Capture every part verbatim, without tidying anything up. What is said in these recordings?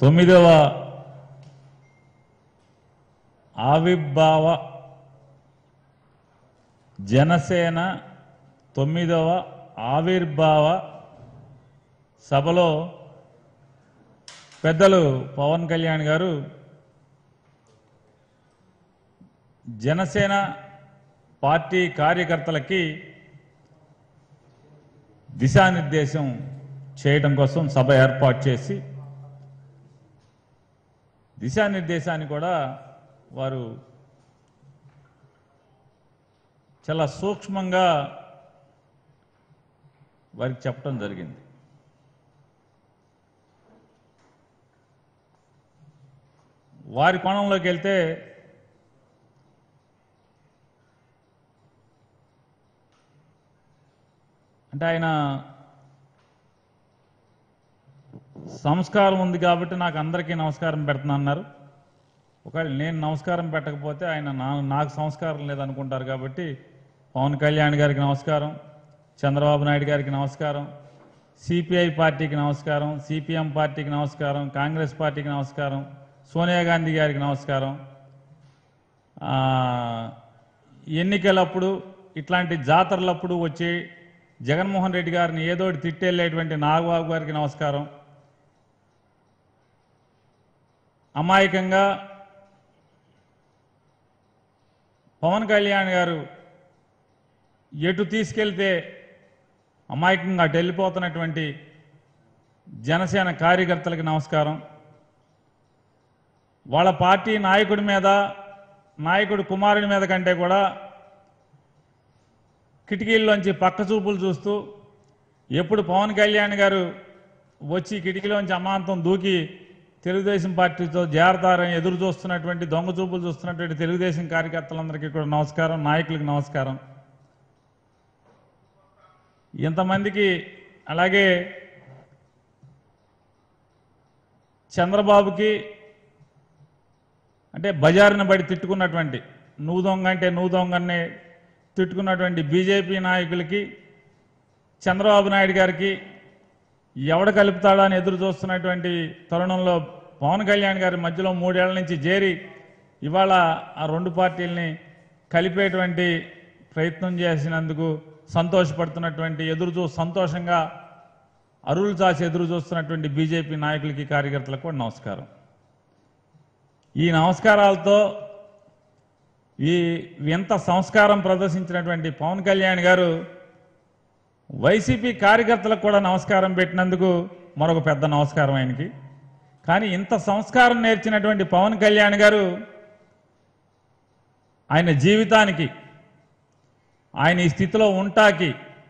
తొమ్మిదవ ఆవిర్భావ జనసేన తొమ్మిదవ ఆవిర్భావ సభలో పెద్దలు పవన్ కళ్యాణ్ గారు జనసేన పార్టీ కార్యకర్తలకి దిశానిర్దేశం చేయడం కోసం సభ ఏర్పాటు చేసి దిశానిర్దేశాన్ని కూడా వారు చాలా సూక్ష్మంగా వారికి చెప్పడం జరిగింది. వారి కోణంలోకి వెళ్తే అంటే ఆయన సంస్కారం ఉంది కాబట్టి నాకు అందరికీ నమస్కారం పెడుతున్నా అన్నారు. ఒకవేళ నేను నమస్కారం పెట్టకపోతే ఆయన నా నాకు సంస్కారం లేదనుకుంటారు. కాబట్టి పవన్ కళ్యాణ్ గారికి నమస్కారం, చంద్రబాబు నాయుడు గారికి నమస్కారం, సిపిఐ పార్టీకి నమస్కారం, సిపిఎం పార్టీకి నమస్కారం, కాంగ్రెస్ పార్టీకి నమస్కారం, సోనియా గాంధీ గారికి నమస్కారం. ఎన్నికలప్పుడు ఇట్లాంటి జాతరలప్పుడు వచ్చి జగన్మోహన్ రెడ్డి గారిని ఏదోటి తిట్టేళ్ళేటువంటి నాగబాబు గారికి నమస్కారం. అమాయకంగా పవన్ కళ్యాణ్ గారు ఎటు తీసుకెళ్తే అమాయకంగా అటు వెళ్ళిపోతున్నటువంటి జనసేన కార్యకర్తలకు నమస్కారం. వాళ్ళ పార్టీ నాయకుడి మీద, నాయకుడి కుమారుడి మీద కంటే కూడా కిటికీల్లోంచి పక్క చూపులు చూస్తూ ఎప్పుడు పవన్ కళ్యాణ్ గారు వచ్చి కిటికీలోంచి అమాంతం దూకి తెలుగుదేశం పార్టీతో చేరతారని ఎదురు చూస్తున్నటువంటి దొంగ చూపులు చూస్తున్నటువంటి తెలుగుదేశం కార్యకర్తలందరికీ కూడా నమస్కారం, నాయకులకు నమస్కారం. ఇంతమందికి అలాగే చంద్రబాబుకి అంటే బజారును బడి తిట్టుకున్నటువంటి నువ్వు దొంగ అంటే నువ్వు దొంగని తిట్టుకున్నటువంటి బీజేపీ నాయకులకి, చంద్రబాబు నాయుడు గారికి ఎవడ కలుపుతాడా అని ఎదురు చూస్తున్నటువంటి తరుణంలో పవన్ కళ్యాణ్ గారి మధ్యలో మూడేళ్ల నుంచి చేరి ఇవాళ ఆ రెండు పార్టీలని కలిపేటువంటి ప్రయత్నం చేసినందుకు సంతోషపడుతున్నటువంటి ఎదురు చూ సంతోషంగా అరువులు చాచి ఎదురు చూస్తున్నటువంటి బీజేపీ నాయకులకి, కార్యకర్తలకు కూడా నమస్కారం. ఈ నమస్కారాలతో ఈ ఎంత సంస్కారం ప్రదర్శించినటువంటి పవన్ కళ్యాణ్ గారు వైసీపీ కార్యకర్తలకు కూడా నమస్కారం పెట్టినందుకు మరొక పెద్ద నమస్కారం ఆయనకి. కానీ ఇంత సంస్కారం నేర్చినటువంటి పవన్ కళ్యాణ్ గారు ఆయన జీవితానికి, ఆయన ఈ స్థితిలో ఉంటాకి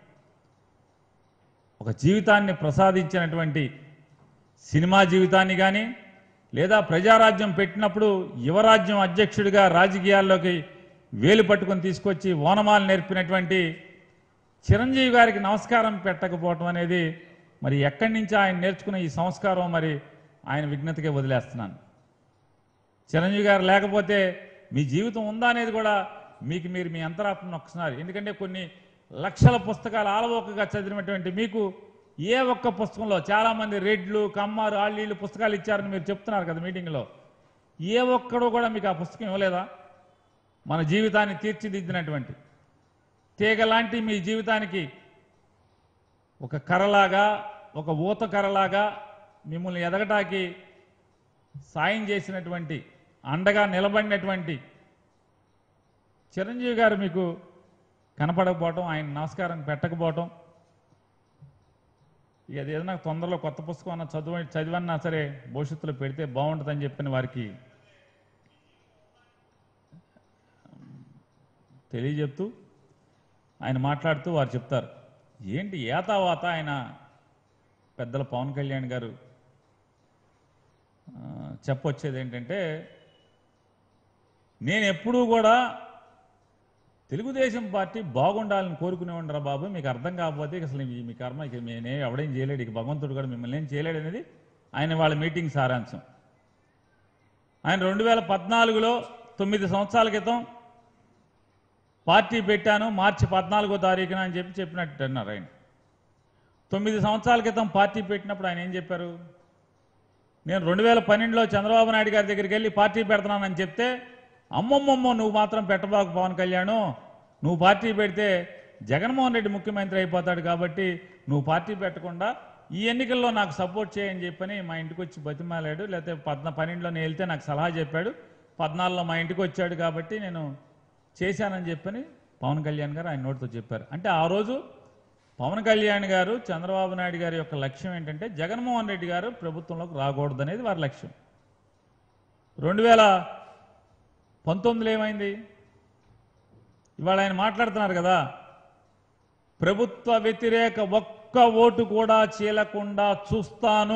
ఒక జీవితాన్ని ప్రసాదించినటువంటి సినిమా జీవితాన్ని కానీ, లేదా ప్రజారాజ్యం పెట్టినప్పుడు యువరాజ్యం అధ్యక్షుడిగా రాజకీయాల్లోకి వేలు పట్టుకొని తీసుకొచ్చి ఓనమాలు నేర్పినటువంటి చిరంజీవి గారికి నమస్కారం పెట్టకపోవటం అనేది మరి ఎక్కడి నుంచి ఆయన నేర్చుకున్న ఈ సంస్కారం మరి ఆయన విఘ్నతకే వదిలేస్తున్నాను. చిరంజీవి గారు లేకపోతే మీ జీవితం ఉందా అనేది కూడా మీకు మీరు మీ అంతరాత్మను ఒకసారి, ఎందుకంటే కొన్ని లక్షల పుస్తకాలు ఆలవోకగా చదివినటువంటి మీకు ఏ ఒక్క పుస్తకంలో, చాలామంది రెడ్లు, కమ్మారు, ఆళ్ళీళ్ళు పుస్తకాలు ఇచ్చారని మీరు చెప్తున్నారు కదా మీటింగ్లో, ఏ ఒక్కడో కూడా మీకు ఆ పుస్తకం ఇవ్వలేదా? మన జీవితాన్ని తీర్చిదిద్దినటువంటి తీగలాంటి మీ జీవితానికి ఒక కర్రలాగా, ఒక ఊత కర్రలాగా మిమ్మల్ని ఎదగటానికి సాయం చేసినటువంటి, అండగా నిలబడినటువంటి చిరంజీవి గారు మీకు కనపడకపోవటం, ఆయన నమస్కారం పెట్టకపోవటం, ఇక అది ఏదైనా తొందరలో కొత్త పుస్తకం అన్న చదువు చదివన్నా సరే భవిష్యత్తులో పెడితే బాగుంటుందని చెప్పిన వారికి తెలియజెప్తూ ఆయన మాట్లాడుతూ వారు చెప్తారు. ఏంటి ఏతావాత ఆయన పెద్దల పవన్ కళ్యాణ్ గారు చెప్పొచ్చేది ఏంటంటే, నేను ఎప్పుడూ కూడా తెలుగుదేశం పార్టీ బాగుండాలని కోరుకునేవాడిరా బాబు, మీకు అర్థం కాకపోతే అసలు మీ కర్మ ఇక నేనే ఎవడేం చేయలేడు, ఇక భగవంతుడు కూడా మిమ్మల్ని ఏం చేయలేడు అనేది ఆయన వాళ్ళ మీటింగ్ సారాంశం. ఆయన రెండు వేల పద్నాలుగులో తొమ్మిది సంవత్సరాల క్రితం పార్టీ పెట్టాను మార్చి పద్నాలుగో తారీఖున అని చెప్పి చెప్పినట్టు అన్నారు ఆయన. తొమ్మిది సంవత్సరాల క్రితం పార్టీ పెట్టినప్పుడు ఆయన ఏం చెప్పారు? నేను రెండు వేల పన్నెండులో చంద్రబాబు నాయుడు గారి దగ్గరికి వెళ్ళి పార్టీ పెడుతున్నానని చెప్తే, అమ్మమ్మమ్మ నువ్వు మాత్రం పెట్టబాకు పవన్ కళ్యాణ్, నువ్వు పార్టీ పెడితే జగన్మోహన్ రెడ్డి ముఖ్యమంత్రి అయిపోతాడు కాబట్టి నువ్వు పార్టీ పెట్టకుండా ఈ ఎన్నికల్లో నాకు సపోర్ట్ చేయని చెప్పని మా ఇంటికి వచ్చి బతిమాలాడు. లేకపోతే పద్నా పన్నెండులో నేను వెళ్తే నాకు సలహా చెప్పాడు, పద్నాలుగులో మా ఇంటికి వచ్చాడు కాబట్టి నేను చేశానని చెప్పని పవన్ కళ్యాణ్ గారు ఆయన నోటితో చెప్పారు. అంటే ఆ రోజు పవన్ కళ్యాణ్ గారు చంద్రబాబు నాయుడు గారి యొక్క లక్ష్యం ఏంటంటే జగన్మోహన్ రెడ్డి గారు ప్రభుత్వంలోకి రాకూడదు అనేది వారి లక్ష్యం. రెండు వేల పంతొమ్మిదిలో ఏమైంది? ఇవాళ ఆయన మాట్లాడుతున్నారు కదా, ప్రభుత్వ వ్యతిరేక ఒక్క ఓటు కూడా చీలకుండా చూస్తాను.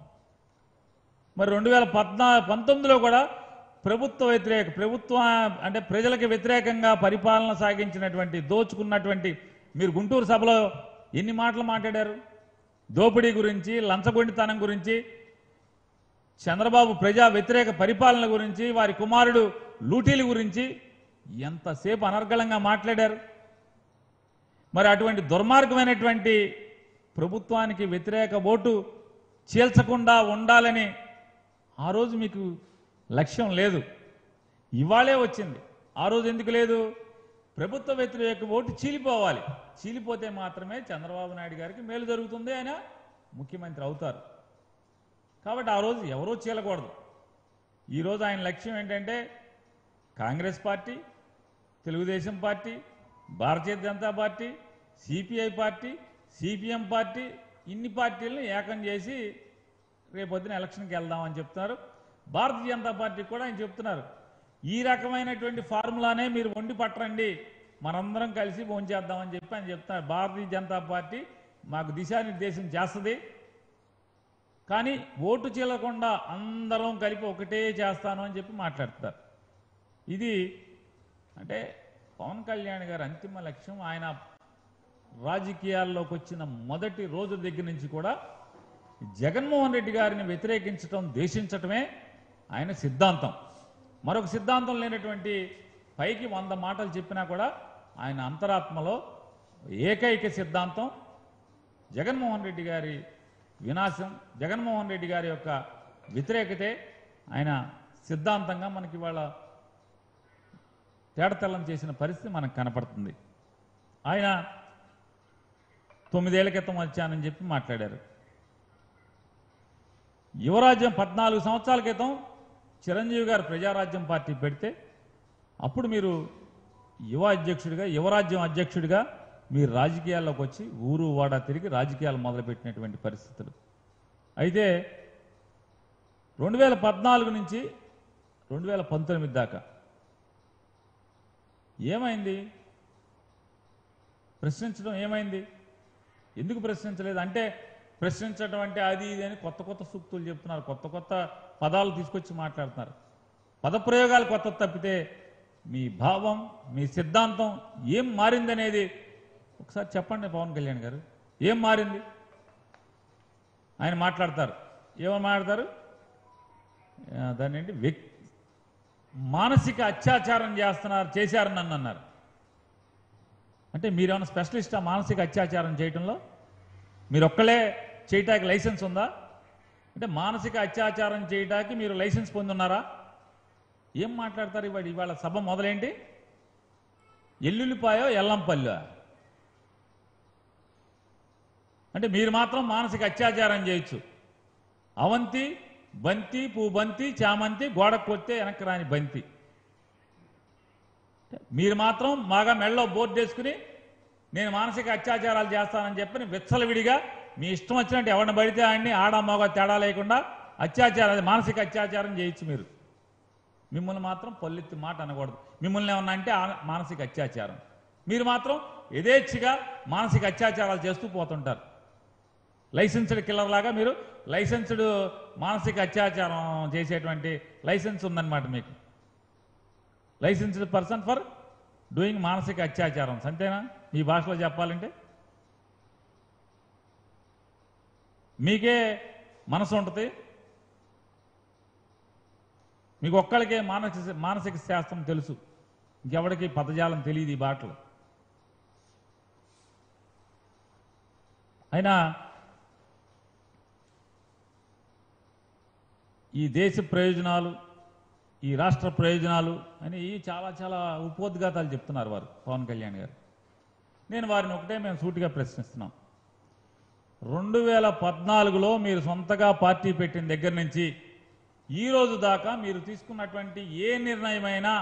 మరి రెండు వేల పద్నా పంతొమ్మిదిలో కూడా ప్రభుత్వ వ్యతిరేక ప్రభుత్వ అంటే ప్రజలకు వ్యతిరేకంగా పరిపాలన సాగించినటువంటి దోచుకున్నటువంటి మీరు గుంటూరు సభలో ఎన్ని మాటలు మాట్లాడారు? దోపిడీ గురించి, లంచగొండితనం గురించి, చంద్రబాబు ప్రజా వ్యతిరేక పరిపాలన గురించి, వారి కుమారుడు లూటీల గురించి ఎంతసేపు అనర్గళంగా మాట్లాడారు. మరి అటువంటి దుర్మార్గమైనటువంటి ప్రభుత్వానికి వ్యతిరేక ఓటు చీల్చకుండా ఉండాలని ఆ రోజు మీకు లక్ష్యం లేదు, ఇవాళే వచ్చింది. ఆ రోజు ఎందుకు లేదు? ప్రభుత్వ వ్యతిరేక ఓటు చీలిపోవాలి, చీలిపోతే మాత్రమే చంద్రబాబు నాయుడు గారికి మేలు జరుగుతుంది, ఆయన ముఖ్యమంత్రి అవుతారు. కాబట్టి ఆ రోజు ఎవరూ చీలకూడదు. ఈరోజు ఆయన లక్ష్యం ఏంటంటే Congress party, Telugu Desam party, Bharatiya Janata party, CPI party, CPM party, ఇన్ని పార్టీలను ఏకం చేసి రేపొద్దున ఎలక్షన్కి వెళ్దామని చెప్తున్నారు. భారతీయ జనతా పార్టీ కూడా ఆయన చెప్తున్నారు, ఈ రకమైనటువంటి ఫార్ములానే మీరు వండి పట్టరండి, మనందరం కలిసి భోంచేద్దామని చెప్పి ఆయన చెప్తున్నారు. భారతీయ జనతా పార్టీ మాకు దిశానిర్దేశం చేస్తుంది, కానీ ఓటు చీలకుండా అందరం కలిపి ఒకటే చేస్తాను అని చెప్పి మాట్లాడుతారు. ఇది అంటే పవన్ కళ్యాణ్ గారి అంతిమ లక్ష్యం. ఆయన రాజకీయాల్లోకి వచ్చిన మొదటి రోజు దగ్గర నుంచి కూడా జగన్మోహన్ రెడ్డి గారిని వ్యతిరేకించడం, ద్వేషించటమే ఆయన సిద్ధాంతం. మరొక సిద్ధాంతం లేనటువంటి, పైకి వంద మాటలు చెప్పినా కూడా ఆయన అంతరాత్మలో ఏకైక సిద్ధాంతం జగన్మోహన్ రెడ్డి గారి వినాశం, జగన్మోహన్ రెడ్డి గారి యొక్క వ్యతిరేకతే ఆయన సిద్ధాంతంగా మనకి ఇవాళ తేడతెల్లం చేసిన పరిస్థితి మనకు కనపడుతుంది. ఆయన తొమ్మిదేళ్ల క్రితం వచ్చానని చెప్పి మాట్లాడారు. యువరాజ్యం పద్నాలుగు సంవత్సరాల క్రితం చిరంజీవి గారు ప్రజారాజ్యం పార్టీ పెడితే అప్పుడు మీరు యువ అధ్యక్షుడిగా, యువరాజ్యం అధ్యక్షుడిగా మీరు రాజకీయాల్లోకి వచ్చి ఊరు వాడా తిరిగి రాజకీయాలు మొదలుపెట్టినటువంటి పరిస్థితులు. అయితే రెండు వేల పద్నాలుగు నుంచి రెండు వేల పంతొమ్మిది దాకా ఏమైంది? ప్రశ్నించడం ఏమైంది? ఎందుకు ప్రశ్నించలేదు? అంటే ప్రశ్నించడం అంటే అది ఇది అని కొత్త కొత్త సూక్తులు చెప్తున్నారు, కొత్త కొత్త పదాలు తీసుకొచ్చి మాట్లాడుతున్నారు. పదప్రయోగాలు కొత్త తప్పితే మీ భావం, మీ సిద్ధాంతం ఏం మారిందనేది ఒకసారి చెప్పండి పవన్ కళ్యాణ్ గారు. ఏం మారింది? ఆయన మాట్లాడతారు, ఏమని మాట్లాడతారు? దాన్ని ఏంటి, వ్యక్తి మానసిక అత్యాచారం చేస్తున్నారు, చేశారు నన్ను అన్నారు. అంటే మీరేమైనా స్పెషలిస్టా మానసిక అత్యాచారం చేయటంలో? మీరు ఒక్కలే చేయటానికి లైసెన్స్ ఉందా? అంటే మానసిక అత్యాచారం చేయటానికి మీరు లైసెన్స్ పొందున్నారా? ఏం మాట్లాడతారు? ఇవాళ ఇవాళ సభ మొదలేంటి? ఎల్లుల్లిపాయో ఎల్లంపల్లి? అంటే మీరు మాత్రం మానసిక అత్యాచారం చేయొచ్చు. అవంతి, బంతి, పూ బంతి, చామంతి, గోడకు కొడితే వెనక్కి రాని బంతి. మీరు మాత్రం బాగా మెళ్ళలో బోర్డు వేసుకుని నేను మానసిక అత్యాచారాలు చేస్తానని చెప్పని విచ్చలవిడిగా మీ ఇష్టం వచ్చినట్టు ఎవరిని పడితే ఆయన్ని ఆడ మగ తేడా లేకుండా అత్యాచారం, మానసిక అత్యాచారం చేయొచ్చు. మీరు మిమ్మల్ని మాత్రం పల్లెత్తి మాట అనకూడదు. మిమ్మల్ని ఏమన్నా అంటే మానసిక అత్యాచారం. మీరు మాత్రం యథేచ్ఛగా మానసిక అత్యాచారాలు చేస్తూ పోతుంటారు. లైసెన్స్డ్ కిల్లర్ లాగా మీరు లైసెన్స్డ్ మానసిక అత్యాచారం చేసేటువంటి లైసెన్స్ ఉందన్నమాట మీకు. లైసెన్స్డ్ పర్సన్ ఫర్ డూయింగ్ మానసిక అత్యాచారం, అంతేనా ఈ భాషలో చెప్పాలంటే? మీకే మనసు ఉంటుంది, మీకు ఒక్కడికే మానసిక మానసిక శాస్త్రం తెలుసు, ఇంకెవడికి పదజాలం తెలియదు ఈ బాటలు. అయినా ఈ దేశ ప్రయోజనాలు, ఈ రాష్ట్ర ప్రయోజనాలు అని చాలా చాలా ఉపోద్ఘాతాలు చెప్తున్నారు వారు పవన్ కళ్యాణ్ గారు. నేను వారిని ఒకటే మేము సూటిగా ప్రశ్నిస్తున్నాం. రెండు వేల పద్నాలుగులో మీరు సొంతగా పార్టీ పెట్టిన దగ్గర నుంచి ఈ రోజు దాకా మీరు తీసుకున్నటువంటి ఏ నిర్ణయమైనా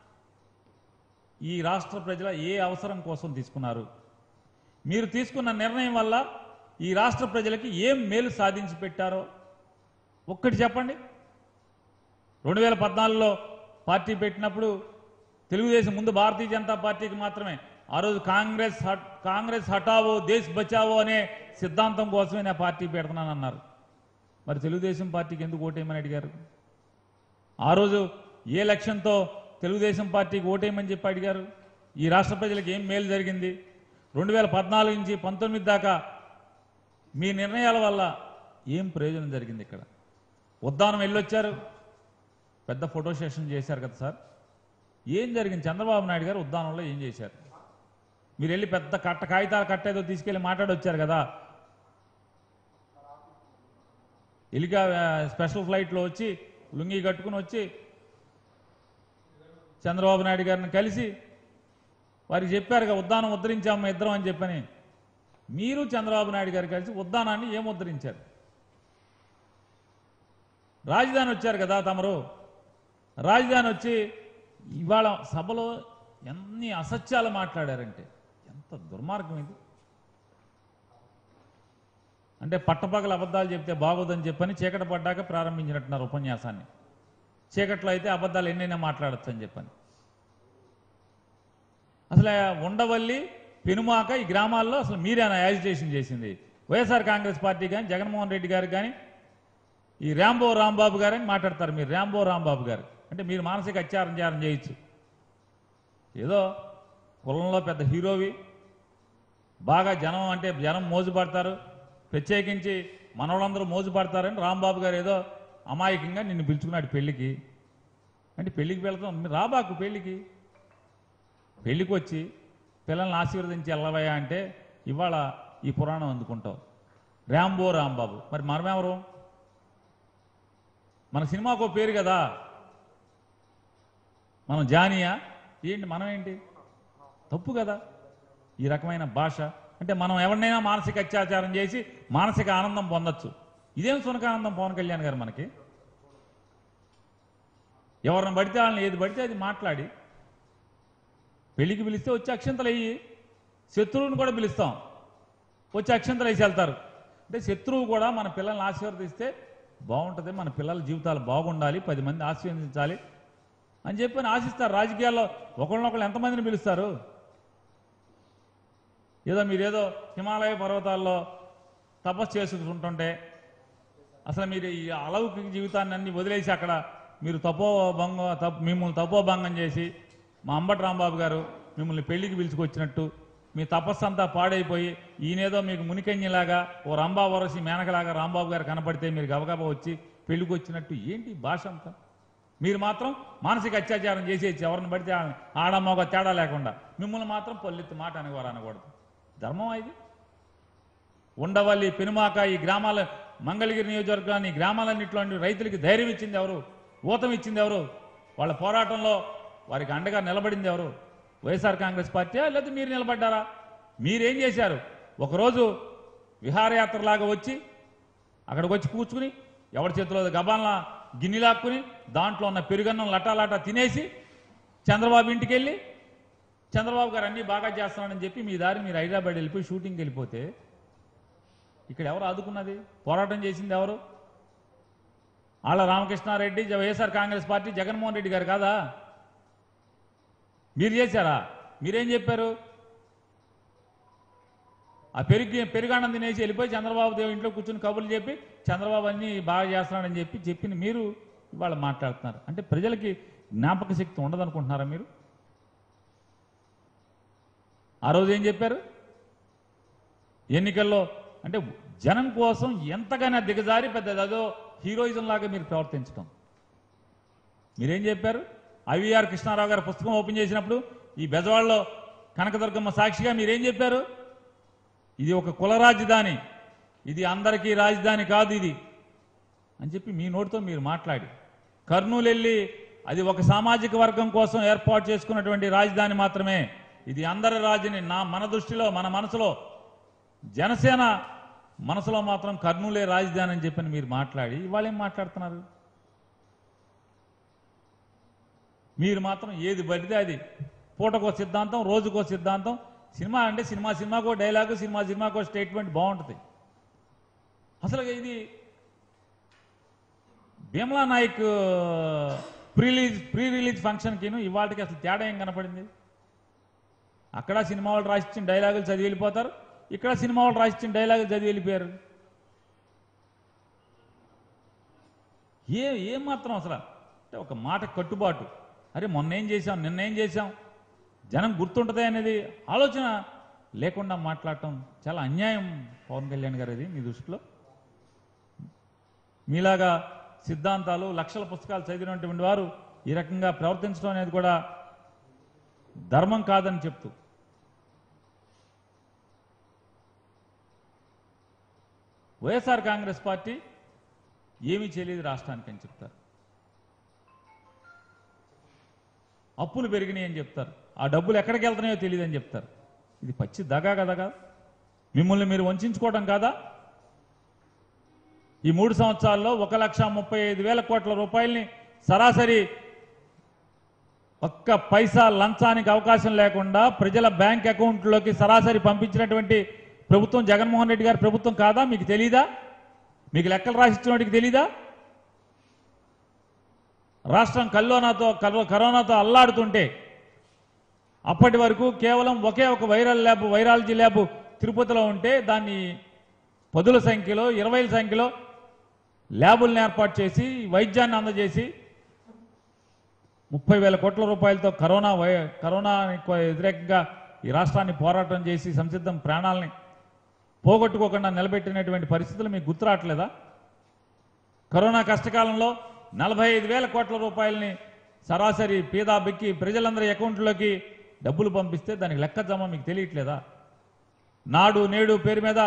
ఈ రాష్ట్ర ప్రజల ఏ అవసరం కోసం తీసుకున్నారు? మీరు తీసుకున్న నిర్ణయం వల్ల ఈ రాష్ట్ర ప్రజలకి ఏం మేలు సాధించి పెట్టారో ఒక్కటి చెప్పండి. రెండు వేల పద్నాలుగులో పార్టీ పెట్టినప్పుడు తెలుగుదేశం ముందు భారతీయ జనతా పార్టీకి మాత్రమే, ఆ రోజు కాంగ్రెస్ కాంగ్రెస్ హటావో దేశ్ బచావో అనే సిద్ధాంతం కోసమే నేను పార్టీ పెడుతున్నానన్నారు. మరి తెలుగుదేశం పార్టీకి ఎందుకు ఓటేయమని అడిగారు? ఆ రోజు ఏ లక్ష్యంతో తెలుగుదేశం పార్టీకి ఓటేయమని చెప్పి అడిగారు? ఈ రాష్ట్ర ప్రజలకు ఏం మేలు జరిగింది? రెండు వేల పద్నాలుగు నుంచి పంతొమ్మిది దాకా మీ నిర్ణయాల వల్ల ఏం ప్రయోజనం జరిగింది? ఇక్కడ ఉద్దానం వెళ్ళొచ్చారు, పెద్ద ఫోటో సెషన్ చేశారు కదా సార్. ఏం జరిగింది? చంద్రబాబు నాయుడు గారు ఉద్దానంలో ఏం చేశారు? మీరు వెళ్ళి పెద్ద కట్ట కాగితాలు కట్టేదో తీసుకెళ్ళి మాట్లాడొచ్చారు కదా. ఎలిగా స్పెషల్ ఫ్లైట్లో వచ్చి లుంగి కట్టుకుని వచ్చి చంద్రబాబు నాయుడు గారిని కలిసి వారికి చెప్పారుగా ఉద్దానం ఉద్ధరించాము ఇద్దరం అని చెప్పని. మీరు చంద్రబాబు నాయుడు గారు కలిసి ఉద్దానాన్ని ఏం ఉద్ధరించారు? రాజధాని వచ్చారు కదా తమరు. రాజధాని వచ్చి ఇవాళ సభలో ఎన్ని అసత్యాలు మాట్లాడారంటే ఎంత దుర్మార్గం ఇది. అంటే పట్టపగల అబద్ధాలు చెప్తే బాగోదని చెప్పని చీకట పడ్డాక ప్రారంభించినట్టున్నారు ఉపన్యాసాన్ని. చీకట్లో అయితే అబద్ధాలు ఎన్నైనా మాట్లాడచ్చు అని చెప్పని. అసలు ఉండవల్లి, పెనుమాక ఈ గ్రామాల్లో అసలు మీరేనా యాజిటేషన్ చేసింది? వైఎస్ఆర్ కాంగ్రెస్ పార్టీ కానీ జగన్మోహన్ రెడ్డి గారు కానీ ఈ రాంబో రాంబాబు గారని మాట్లాడతారు. మీరు రాంబో రాంబాబు గారు అంటే మీరు మానసిక అత్యాచారం చేయొచ్చు. ఏదో కులంలో పెద్ద హీరోవి, బాగా జనం అంటే జనం మోజుపడతారు, ప్రత్యేకించి మనోళ్ళందరూ మోజుపడతారని రాంబాబు గారు ఏదో అమాయకంగా నిన్ను పిలుచుకున్నాడు పెళ్లికి. అంటే పెళ్లికి వెళ్తాం, మీరు రాబాకు పెళ్లికి. పెళ్లికి వచ్చి పిల్లల్ని ఆశీర్వదించి వెళ్ళవయ్యా అంటే ఇవాళ ఈ పురాణం అందుకుంటావు. రాంబో రాంబాబు. మరి మనమెవరు? మన సినిమాకు పేరు కదా, మనం జానియా ఏంటి? మనం ఏంటి? తప్పు కదా ఈ రకమైన భాష. అంటే మనం ఎవరినైనా మానసిక అత్యాచారం చేసి మానసిక ఆనందం పొందొచ్చు. ఇదేం సునకానందం పవన్ కళ్యాణ్ గారు మనకి? ఎవరిని పడితే వాళ్ళని ఏది పడితే అది మాట్లాడి పెళ్లికి పిలిస్తే వచ్చి అక్షంతలు అయ్యి, శత్రువుని కూడా పిలుస్తాం వచ్చి అక్షంతలు వేసి వెళ్తారు. అంటే శత్రువు కూడా మన పిల్లల్ని ఆశీర్వదిస్తే బాగుంటుంది, మన పిల్లల జీవితాలు బాగుండాలి, పది మంది ఆశీర్వదించాలి అని చెప్పని ఆశిస్తారు. రాజకీయాల్లో ఒకళ్ళనొకళ్ళు ఎంతమందిని పిలుస్తారు? ఏదో మీరేదో హిమాలయ పర్వతాల్లో తపస్సు చేసుకుంటుంటే అసలు మీరు ఈ అలౌకిక జీవితాన్ని అన్ని వదిలేసి అక్కడ మీరు తపోభంగ తప్ మిమ్మల్ని తపోభంగం చేసి మా అంబటి రాంబాబు గారు మిమ్మల్ని పెళ్లికి పిలుచుకొచ్చినట్టు మీ తపస్సు అంతా పాడైపోయి ఈయనేదో మీకు మునికన్యలాగా ఓ రంభా వరసి మేనకలాగా రాంబాబు గారు కనపడితే మీరు గబగబా వచ్చి పెళ్లికి వచ్చినట్టు ఏంటి భాష అంతా? మీరు మాత్రం మానసిక అత్యాచారం చేసేసి ఎవరిని పడితే ఆడమ్మగా తేడా లేకుండా మిమ్మల్ని మాత్రం పొల్లెత్తి మాట అనేవారు అనకూడదు. ధర్మం ఇది. ఉండవల్లి, పెనుమాక ఈ గ్రామాల మంగళగిరి నియోజకవర్గాన్ని గ్రామాలన్నింటిలో రైతులకి ధైర్యం ఇచ్చింది ఎవరు? ఊతం ఇచ్చింది ఎవరు? వాళ్ళ పోరాటంలో వారికి అండగా నిలబడింది ఎవరు? వైఎస్ఆర్ కాంగ్రెస్ పార్టీయా లేదా మీరు నిలబడ్డారా? మీరేం చేశారు? ఒకరోజు విహారయాత్రలాగా వచ్చి అక్కడికి వచ్చి కూర్చుని ఎవరి చేతిలో గబాల్లా గిన్నె లాక్కుని దాంట్లో ఉన్న పెరుగన్నం లటాలాటా తినేసి చంద్రబాబు ఇంటికి వెళ్ళి చంద్రబాబు గారు అన్నీ బాగా చేస్తున్నాడని చెప్పి మీ దారి మీరు హైదరాబాద్ వెళ్ళిపోయి షూటింగ్కి వెళ్ళిపోతే ఇక్కడ ఎవరు ఆదుకున్నది? పోరాటం చేసింది ఎవరు? Alla Ramakrishna Reddy, YSR Congress party, Jaganmohan Reddy గారు కాదా? మీరు చేశారా? మీరేం చెప్పారు? ఆ పెరుగు పెరుగాణం తినేసి వెళ్ళిపోయి చంద్రబాబు దేవు ఇంట్లో కూర్చుని కబుర్లు చెప్పి చంద్రబాబు అన్ని బాగా చేస్తున్నాడని చెప్పి చెప్పింది మీరు ఇవాళ మాట్లాడుతున్నారు. అంటే ప్రజలకి జ్ఞాపక శక్తి ఉండదనుకుంటున్నారా మీరు? ఆ రోజు ఏం చెప్పారు? ఎన్నికల్లో అంటే జనం కోసం ఎంతగానో దిగజారి పెద్ద అదో హీరోయిజం లాగా మీరు ప్రవర్తించడం. మీరేం చెప్పారు? ఐవీఆర్ కృష్ణారావు గారు పుస్తకం ఓపెన్ చేసినప్పుడు ఈ బెజవాడలో కనకదుర్గమ్మ సాక్షిగా మీరేం చెప్పారు? ఇది ఒక కుల రాజధాని, ఇది అందరికీ రాజధాని కాదు, ఇది అని చెప్పి మీ నోటితో మీరు మాట్లాడి కర్నూలు వెళ్ళి అది ఒక సామాజిక వర్గం కోసం ఏర్పాటు చేసుకున్నటువంటి రాజధాని మాత్రమే, ఇది అందరి రాజధాని నా మన దృష్టిలో మన మనసులో జనసేన మనసులో మాత్రం కర్నూలే రాజధాని అని చెప్పని మీరు మాట్లాడి ఇవాళ ఏం మాట్లాడుతున్నారు? మీరు మాత్రం ఏది పడితే అది పూటకో సిద్ధాంతం, రోజుకో సిద్ధాంతం. సినిమా అంటే సినిమా సినిమాకో డైలాగు, సినిమా సినిమాకో స్టేట్మెంట్ బాగుంటుంది. అసలు ఇది Bheemla Nayak pre release pre release ఫంక్షన్కిను ఇవాళకి అసలు తేడా ఏం కనపడింది? అక్కడ సినిమా వాళ్ళు రాసిచ్చిన డైలాగులు చదివి వెళ్ళిపోతారు, ఇక్కడ సినిమా వాళ్ళు రాసిచ్చిన డైలాగులు చదివి వెళ్ళిపోయారు. ఏ ఏం మాత్రం అసలు అంటే ఒక మాట కట్టుబాటు, అరే మొన్న ఏం చేశాం నిన్న ఏం చేశాం జనం గుర్తుంటుంది అనేది ఆలోచన లేకుండా మాట్లాడటం చాలా అన్యాయం పవన్ కళ్యాణ్ గారు. ఇది మీ దృష్టిలో మీలాగా సిద్ధాంతాలు లక్షల పుస్తకాలు చదివినటువంటి వారు ఈ రకంగా ప్రవర్తించడం అనేది కూడా ధర్మం కాదని చెప్తూ వైఎస్ఆర్ కాంగ్రెస్ పార్టీ ఏమీ చేయలేదు రాష్ట్రానికి అని చెప్తారు, అప్పులు పెరిగినాయి అని చెప్తారు, ఆ డబ్బులు ఎక్కడికి వెళ్తున్నాయో తెలియదు అని చెప్తారు. ఇది పచ్చి దగా కదా కాదు? మిమ్మల్ని మీరు వంచుకోవడం కాదా? ఈ మూడు సంవత్సరాల్లో ఒక లక్ష ముప్పై ఐదు వేల కోట్ల రూపాయల్ని సరాసరి ఒక్క పైసా లంచానికి అవకాశం లేకుండా ప్రజల బ్యాంక్ అకౌంట్లోకి సరాసరి పంపించినటువంటి ప్రభుత్వం జగన్మోహన్ రెడ్డి గారి ప్రభుత్వం కాదా? మీకు తెలీదా? మీకు లెక్కలు రాసిచ్చినోడికి తెలీదా? రాష్ట్రం కల్లోనాతో కరోనాతో అల్లాడుతుంటే అప్పటి వరకు కేవలం ఒకే ఒక వైరల్ ల్యాబ్ వైరాలజీ ల్యాబ్ తిరుపతిలో ఉంటే దాన్ని పదుల సంఖ్యలో ఇరవైల సంఖ్యలో ల్యాబుల్ని ఏర్పాటు చేసి వైద్యాన్ని అందజేసి ముప్పై వేల కోట్ల రూపాయలతో కరోనా వై కరోనా వ్యతిరేకంగా ఈ రాష్ట్రాన్ని పోరాటం చేసి సంసిద్ధం ప్రాణాలని పోగొట్టుకోకుండా నిలబెట్టినటువంటి పరిస్థితులు మీకు గుర్తురావట్లేదా? కరోనా కష్టకాలంలో నలభై ఐదు వేల కోట్ల రూపాయలని సరాసరి పేద బిక్కి ప్రజలందరి అకౌంట్లోకి డబ్బులు పంపిస్తే దానికి లెక్క జమ మీకు తెలియట్లేదా? నాడు నేడు పేరు మీద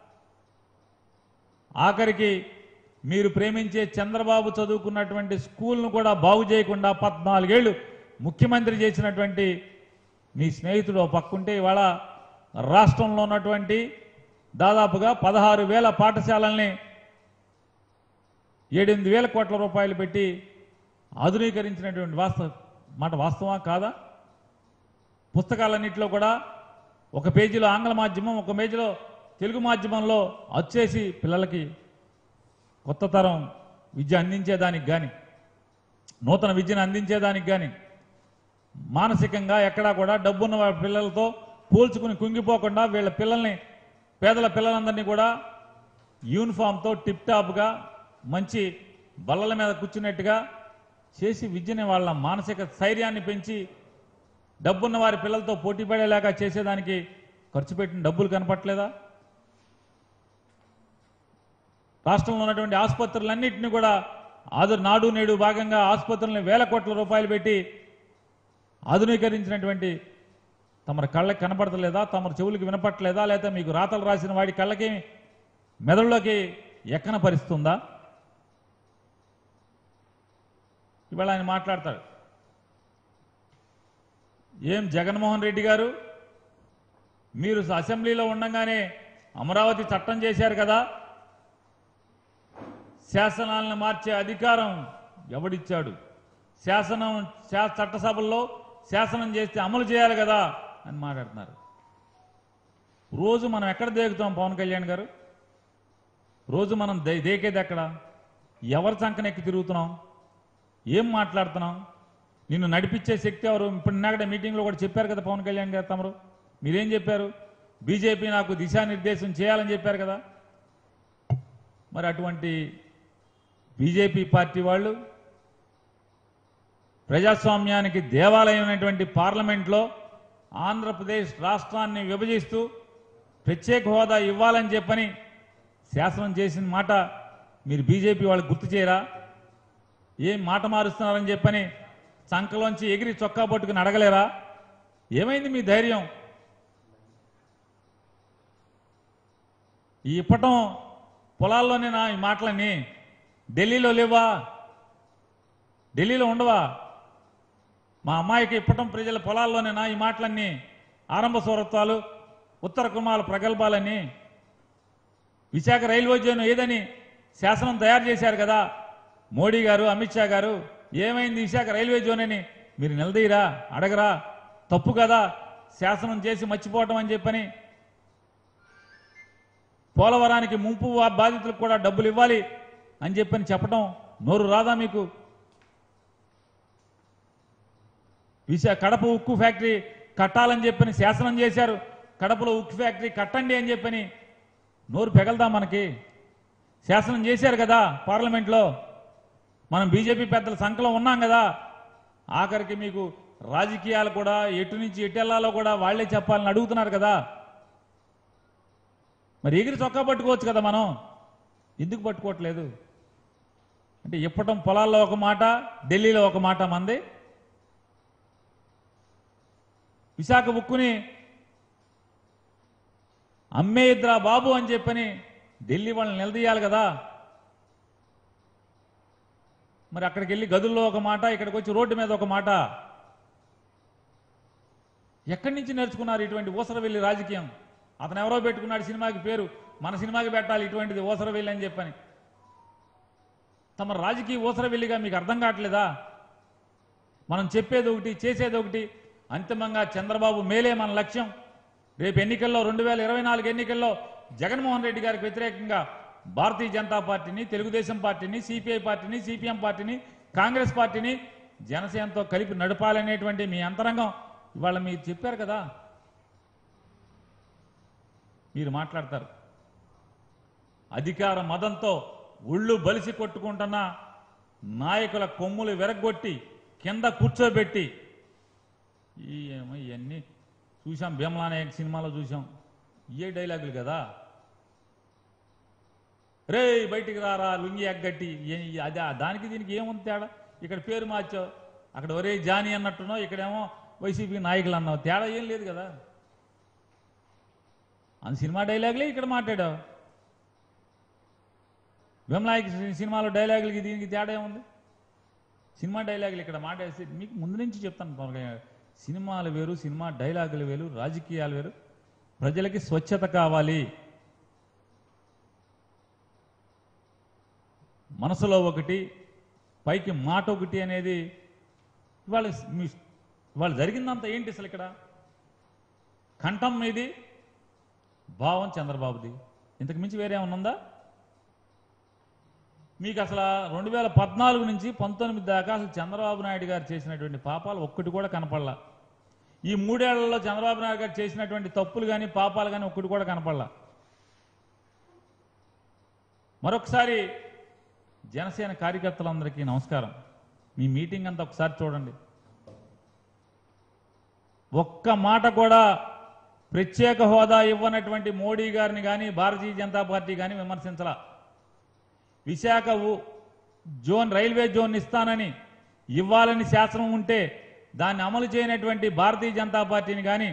ఆఖరికి మీరు ప్రేమించే చంద్రబాబు చదువుకున్నటువంటి స్కూల్ను కూడా బాగు చేయకుండా పద్నాలుగేళ్లు ముఖ్యమంత్రి చేసినటువంటి మీ స్నేహితుడు పక్కుంటే ఇవాళ రాష్ట్రంలో ఉన్నటువంటి దాదాపుగా పదహారు వేల పాఠశాలల్ని ఏడెనిమిది వేల కోట్ల రూపాయలు పెట్టి ఆధునీకరించినటువంటి వాస్తవ మాట వాస్తవా కాదా? పుస్తకాలన్నింటిలో కూడా ఒక పేజీలో ఆంగ్ల మాధ్యమం, ఒక పేజీలో తెలుగు మాధ్యమంలో వచ్చేసి పిల్లలకి కొత్త తరం విద్య అందించేదానికి కానీ నూతన విద్యను అందించేదానికి కానీ మానసికంగా ఎక్కడా కూడా డబ్బున్న పిల్లలతో పోల్చుకుని కుంగిపోకుండా వీళ్ళ పిల్లల్ని పేదల పిల్లలందరినీ కూడా యూనిఫామ్తో టిప్ టాప్గా మంచి బల్లల మీద కూర్చున్నట్టుగా చేసి విద్యని వాళ్ళ మానసిక స్థైర్యాన్ని పెంచి డబ్బున్న వారి పిల్లలతో పోటీ పడేలాగా చేసేదానికి ఖర్చు పెట్టిన డబ్బులు కనపట్లేదా? రాష్ట్రంలో ఉన్నటువంటి ఆసుపత్రులన్నింటినీ కూడా ఆదు నాడు నేడు భాగంగా ఆసుపత్రులను వేల కోట్ల రూపాయలు పెట్టి ఆధునీకరించినటువంటి తమరి కళ్ళకి కనపడతలేదా? తమరి చెవులకి వినపట్లేదా? లేదా మీకు రాతలు రాసిన వాడి కళ్ళకి మెదడులోకి ఎక్కన పరిస్తుందా? ఇవాళ ఆయన మాట్లాడతాడు, ఏం జగన్మోహన్ రెడ్డి గారు మీరు అసెంబ్లీలో ఉండగానే అమరావతి చట్టం చేశారు కదా, శాసనాలను మార్చే అధికారం ఎవడిచ్చాడు? శాసనం చట్టసభల్లో శాసనం చేస్తే అమలు చేయాలి కదా అని మాట్లాడుతున్నారు. రోజు మనం ఎక్కడ దేగుతాం పవన్ కళ్యాణ్ గారు? రోజు మనం దే దేకేది ఎక్కడ? ఎవరి చంకనెక్కి తిరుగుతున్నాం? ఏం మాట్లాడుతున్నాం? నిన్ను నడిపించే శక్తి ఎవరు? ఇప్పుడు నిన్నగడ మీటింగ్లో కూడా చెప్పారు కదా పవన్ కళ్యాణ్ గారు తమరు, మీరేం చెప్పారు? బీజేపీ నాకు దిశానిర్దేశం చేయాలని చెప్పారు కదా. మరి అటువంటి బీజేపీ పార్టీ వాళ్ళు ప్రజాస్వామ్యానికి దేవాలయమైనటువంటి పార్లమెంట్లో ఆంధ్రప్రదేశ్ రాష్ట్రాన్ని విభజిస్తూ ప్రత్యేక హోదా ఇవ్వాలని చెప్పని శాసనం చేసిన మాట మీరు బీజేపీ వాళ్ళకి గుర్తు చేయరా? ఏం మాట మారుస్తున్నారని చెప్పని సంకలోంచి ఎగిరి చొక్కా పట్టుకుని అడగలేరా? ఏమైంది మీ ధైర్యం? ఈ ఇప్పటం పొలాల్లోనే నా ఈ మాటలని ఢిల్లీలో లేవా? ఢిల్లీలో ఉండవా? మా అమ్మాయికి ఇప్పటం ప్రజల పొలాల్లోనేనా ఈ మాటలన్నీ? ఆరంభ సౌరత్వాలు, ఉత్తర కుమాల ప్రగల్భాలని. విశాఖ రైల్వే జోన్ ఏదని శాసనం తయారు చేశారు కదా మోడీ గారు, అమిత్ షా గారు. ఏమైంది విశాఖ రైల్వే జోన్ అని మీరు నిలదీయరా? అడగరా? తప్పు కదా శాసనం చేసి మర్చిపోవటం అని చెప్పని. పోలవరానికి ముంపు బాధితులకు కూడా డబ్బులు ఇవ్వాలి అని చెప్పని చెప్పడం నోరు రాదా మీకు? విశాఖ కడప ఉక్కు ఫ్యాక్టరీ కట్టాలని చెప్పని శాసనం చేశారు. కడపలో ఉక్కు ఫ్యాక్టరీ కట్టండి అని చెప్పని నోరు పెగలదా మనకి? శాసనం చేశారు కదా పార్లమెంట్లో. మనం బీజేపీ పెద్దల సంఖ్యలో ఉన్నాం కదా. ఆఖరికి మీకు రాజకీయాలు కూడా ఎటు నుంచి ఎటు వెళ్ళాలో కూడా వాళ్లే చెప్పాలని అడుగుతున్నారు కదా. మరి ఎగిరి చొక్కా పట్టుకోవచ్చు కదా మనం, ఎందుకు పట్టుకోవట్లేదు? అంటే ఇప్పటం పొలాల్లో ఒక మాట, ఢిల్లీలో ఒక మాట మంది. విశాఖ ఉక్కుని అమ్మేద్రా బాబు అని చెప్పని ఢిల్లీ వాళ్ళని నిలదీయాలి కదా. మరి అక్కడికి వెళ్ళి గదుల్లో ఒక మాట, ఇక్కడికి వచ్చి రోడ్డు మీద ఒక మాట. ఎక్కడి నుంచి నేర్చుకున్నారు ఇటువంటి ఊసరవెల్లి రాజకీయం? అతను ఎవరో పెట్టుకున్నాడు సినిమాకి పేరు, మన సినిమాకి పెట్టాలి ఇటువంటిది ఊసరవెల్లి అని చెప్పని. తమ రాజకీయ ఊసరవెల్లిగా మీకు అర్థం కావట్లేదా? మనం చెప్పేది ఒకటి, చేసేది ఒకటి. అంతిమంగా చంద్రబాబు మేలే మన లక్ష్యం. రేపు ఎన్నికల్లో రెండు వేల ఇరవై నాలుగు ఎన్నికల్లో జగన్మోహన్ రెడ్డి గారికి వ్యతిరేకంగా భారతీయ జనతా పార్టీని, తెలుగుదేశం పార్టీని, సిపిఐ పార్టీని, సిపిఎం పార్టీని, కాంగ్రెస్ పార్టీని జనసేనతో కలిపి నడపాలనేటువంటి మీ అంతరంగం ఇవాళ మీరు చెప్పారు కదా. మీరు మాట్లాడతారు అధికార మదంతో ఒళ్ళు బలిసి కొట్టుకుంటున్న నాయకుల కొమ్ములు విరగొట్టి కింద కూర్చోబెట్టి ఈ ఇవన్నీ చూసాం. భీమలా నాయక్ సినిమాలో చూసాం. ఏ డైలాగులు కదా. రే బయటికి రారా లుంగి ఎగ్గట్టి, అదే దానికి దీనికి ఏముంది తేడా? ఇక్కడ పేరు మార్చావు, అక్కడ ఒరే జానీ అన్నట్టున్నావు, ఇక్కడేమో వైసీపీ నాయకులు అన్నావు. తేడా ఏం లేదు కదా. అని సినిమా డైలాగులే ఇక్కడ మాట్లాడావు. భీమలాయక్ సినిమాలో డైలాగులకి దీనికి తేడా ఏముంది? సినిమా డైలాగులు ఇక్కడ మాట్లాడేసి మీకు ముందు నుంచి చెప్తాను. సినిమాలు వేరు, సినిమా డైలాగులు వేరు, రాజకీయాలు వేరు. ప్రజలకి స్వచ్ఛత కావాలి. మనసులో ఒకటి, పైకి మాట ఒకటి అనేది ఇవాళ ఇవాళ జరిగిందంతా ఏంటి అసలు? ఇక్కడ కంఠం మీది, భావం చంద్రబాబుది. ఇంతకు మించి వేరే ఏమన్నా ఉందా మీకు? అసలు రెండు వేల పద్నాలుగు నుంచి పంతొమ్మిది దాకా అసలు చంద్రబాబు నాయుడు గారు చేసినటువంటి పాపాలు ఒక్కటి కూడా కనపడలా. ఈ మూడేళ్లలో చంద్రబాబు నాయుడు గారు చేసినటువంటి తప్పులు కానీ పాపాలు కానీ ఒక్కటి కూడా కనపడలా. మరొకసారి జనసేన కార్యకర్తలందరికీ నమస్కారం. మీ మీటింగ్ అంతా ఒకసారి చూడండి. ఒక్క మాట కూడా ప్రత్యేక హోదా ఇవ్వనటువంటి మోడీ గారిని కానీ భారతీయ జనతా పార్టీ కానీ విమర్శించలా. విశాఖ జోన్ రైల్వే జోన్ ఇస్తానని ఇవ్వాలని శాసనం ఉంటే దాన్ని అమలు చేయనటువంటి భారతీయ జనతా పార్టీని కానీ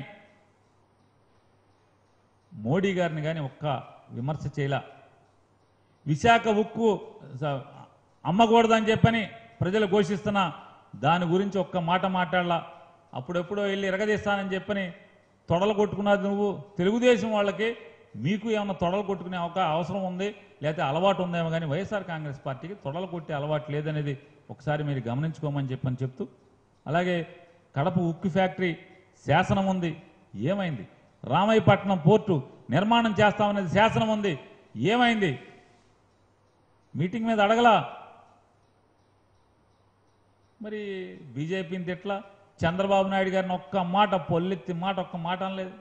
మోడీ గారిని కానీ ఒక్క విమర్శ చేయలా. విశాఖ ఉక్కు అమ్మకూడదని చెప్పని ప్రజలు ఘోషిస్తున్నా దాని గురించి ఒక్క మాట మాట్లాడలా. అప్పుడెప్పుడో వెళ్ళి ఎరగదీస్తానని చెప్పని తొడలు కొట్టుకున్నది నువ్వు. తెలుగుదేశం వాళ్ళకి మీకు ఏమన్నా తొడలు కొట్టుకునే ఒక అవసరం ఉంది లేకపోతే అలవాటు ఉందేమో, కానీ వైఎస్ఆర్ కాంగ్రెస్ పార్టీకి తొడలు కొట్టే అలవాటు లేదనేది ఒకసారి మీరు గమనించుకోమని చెప్పని చెప్తూ, అలాగే కడప ఉక్కు ఫ్యాక్టరీ శాసనం ఉంది, ఏమైంది? రామాయపట్నం పోర్టు నిర్మాణం చేస్తామనేది శాసనం ఉంది, ఏమైంది? మీటింగ్ మీద అడగలా. మరి బీజేపీని తిట్లా, చంద్రబాబు నాయుడు గారిని ఒక్క మాట పొల్లెత్తి మాట ఒక్క మాట అనలేదు.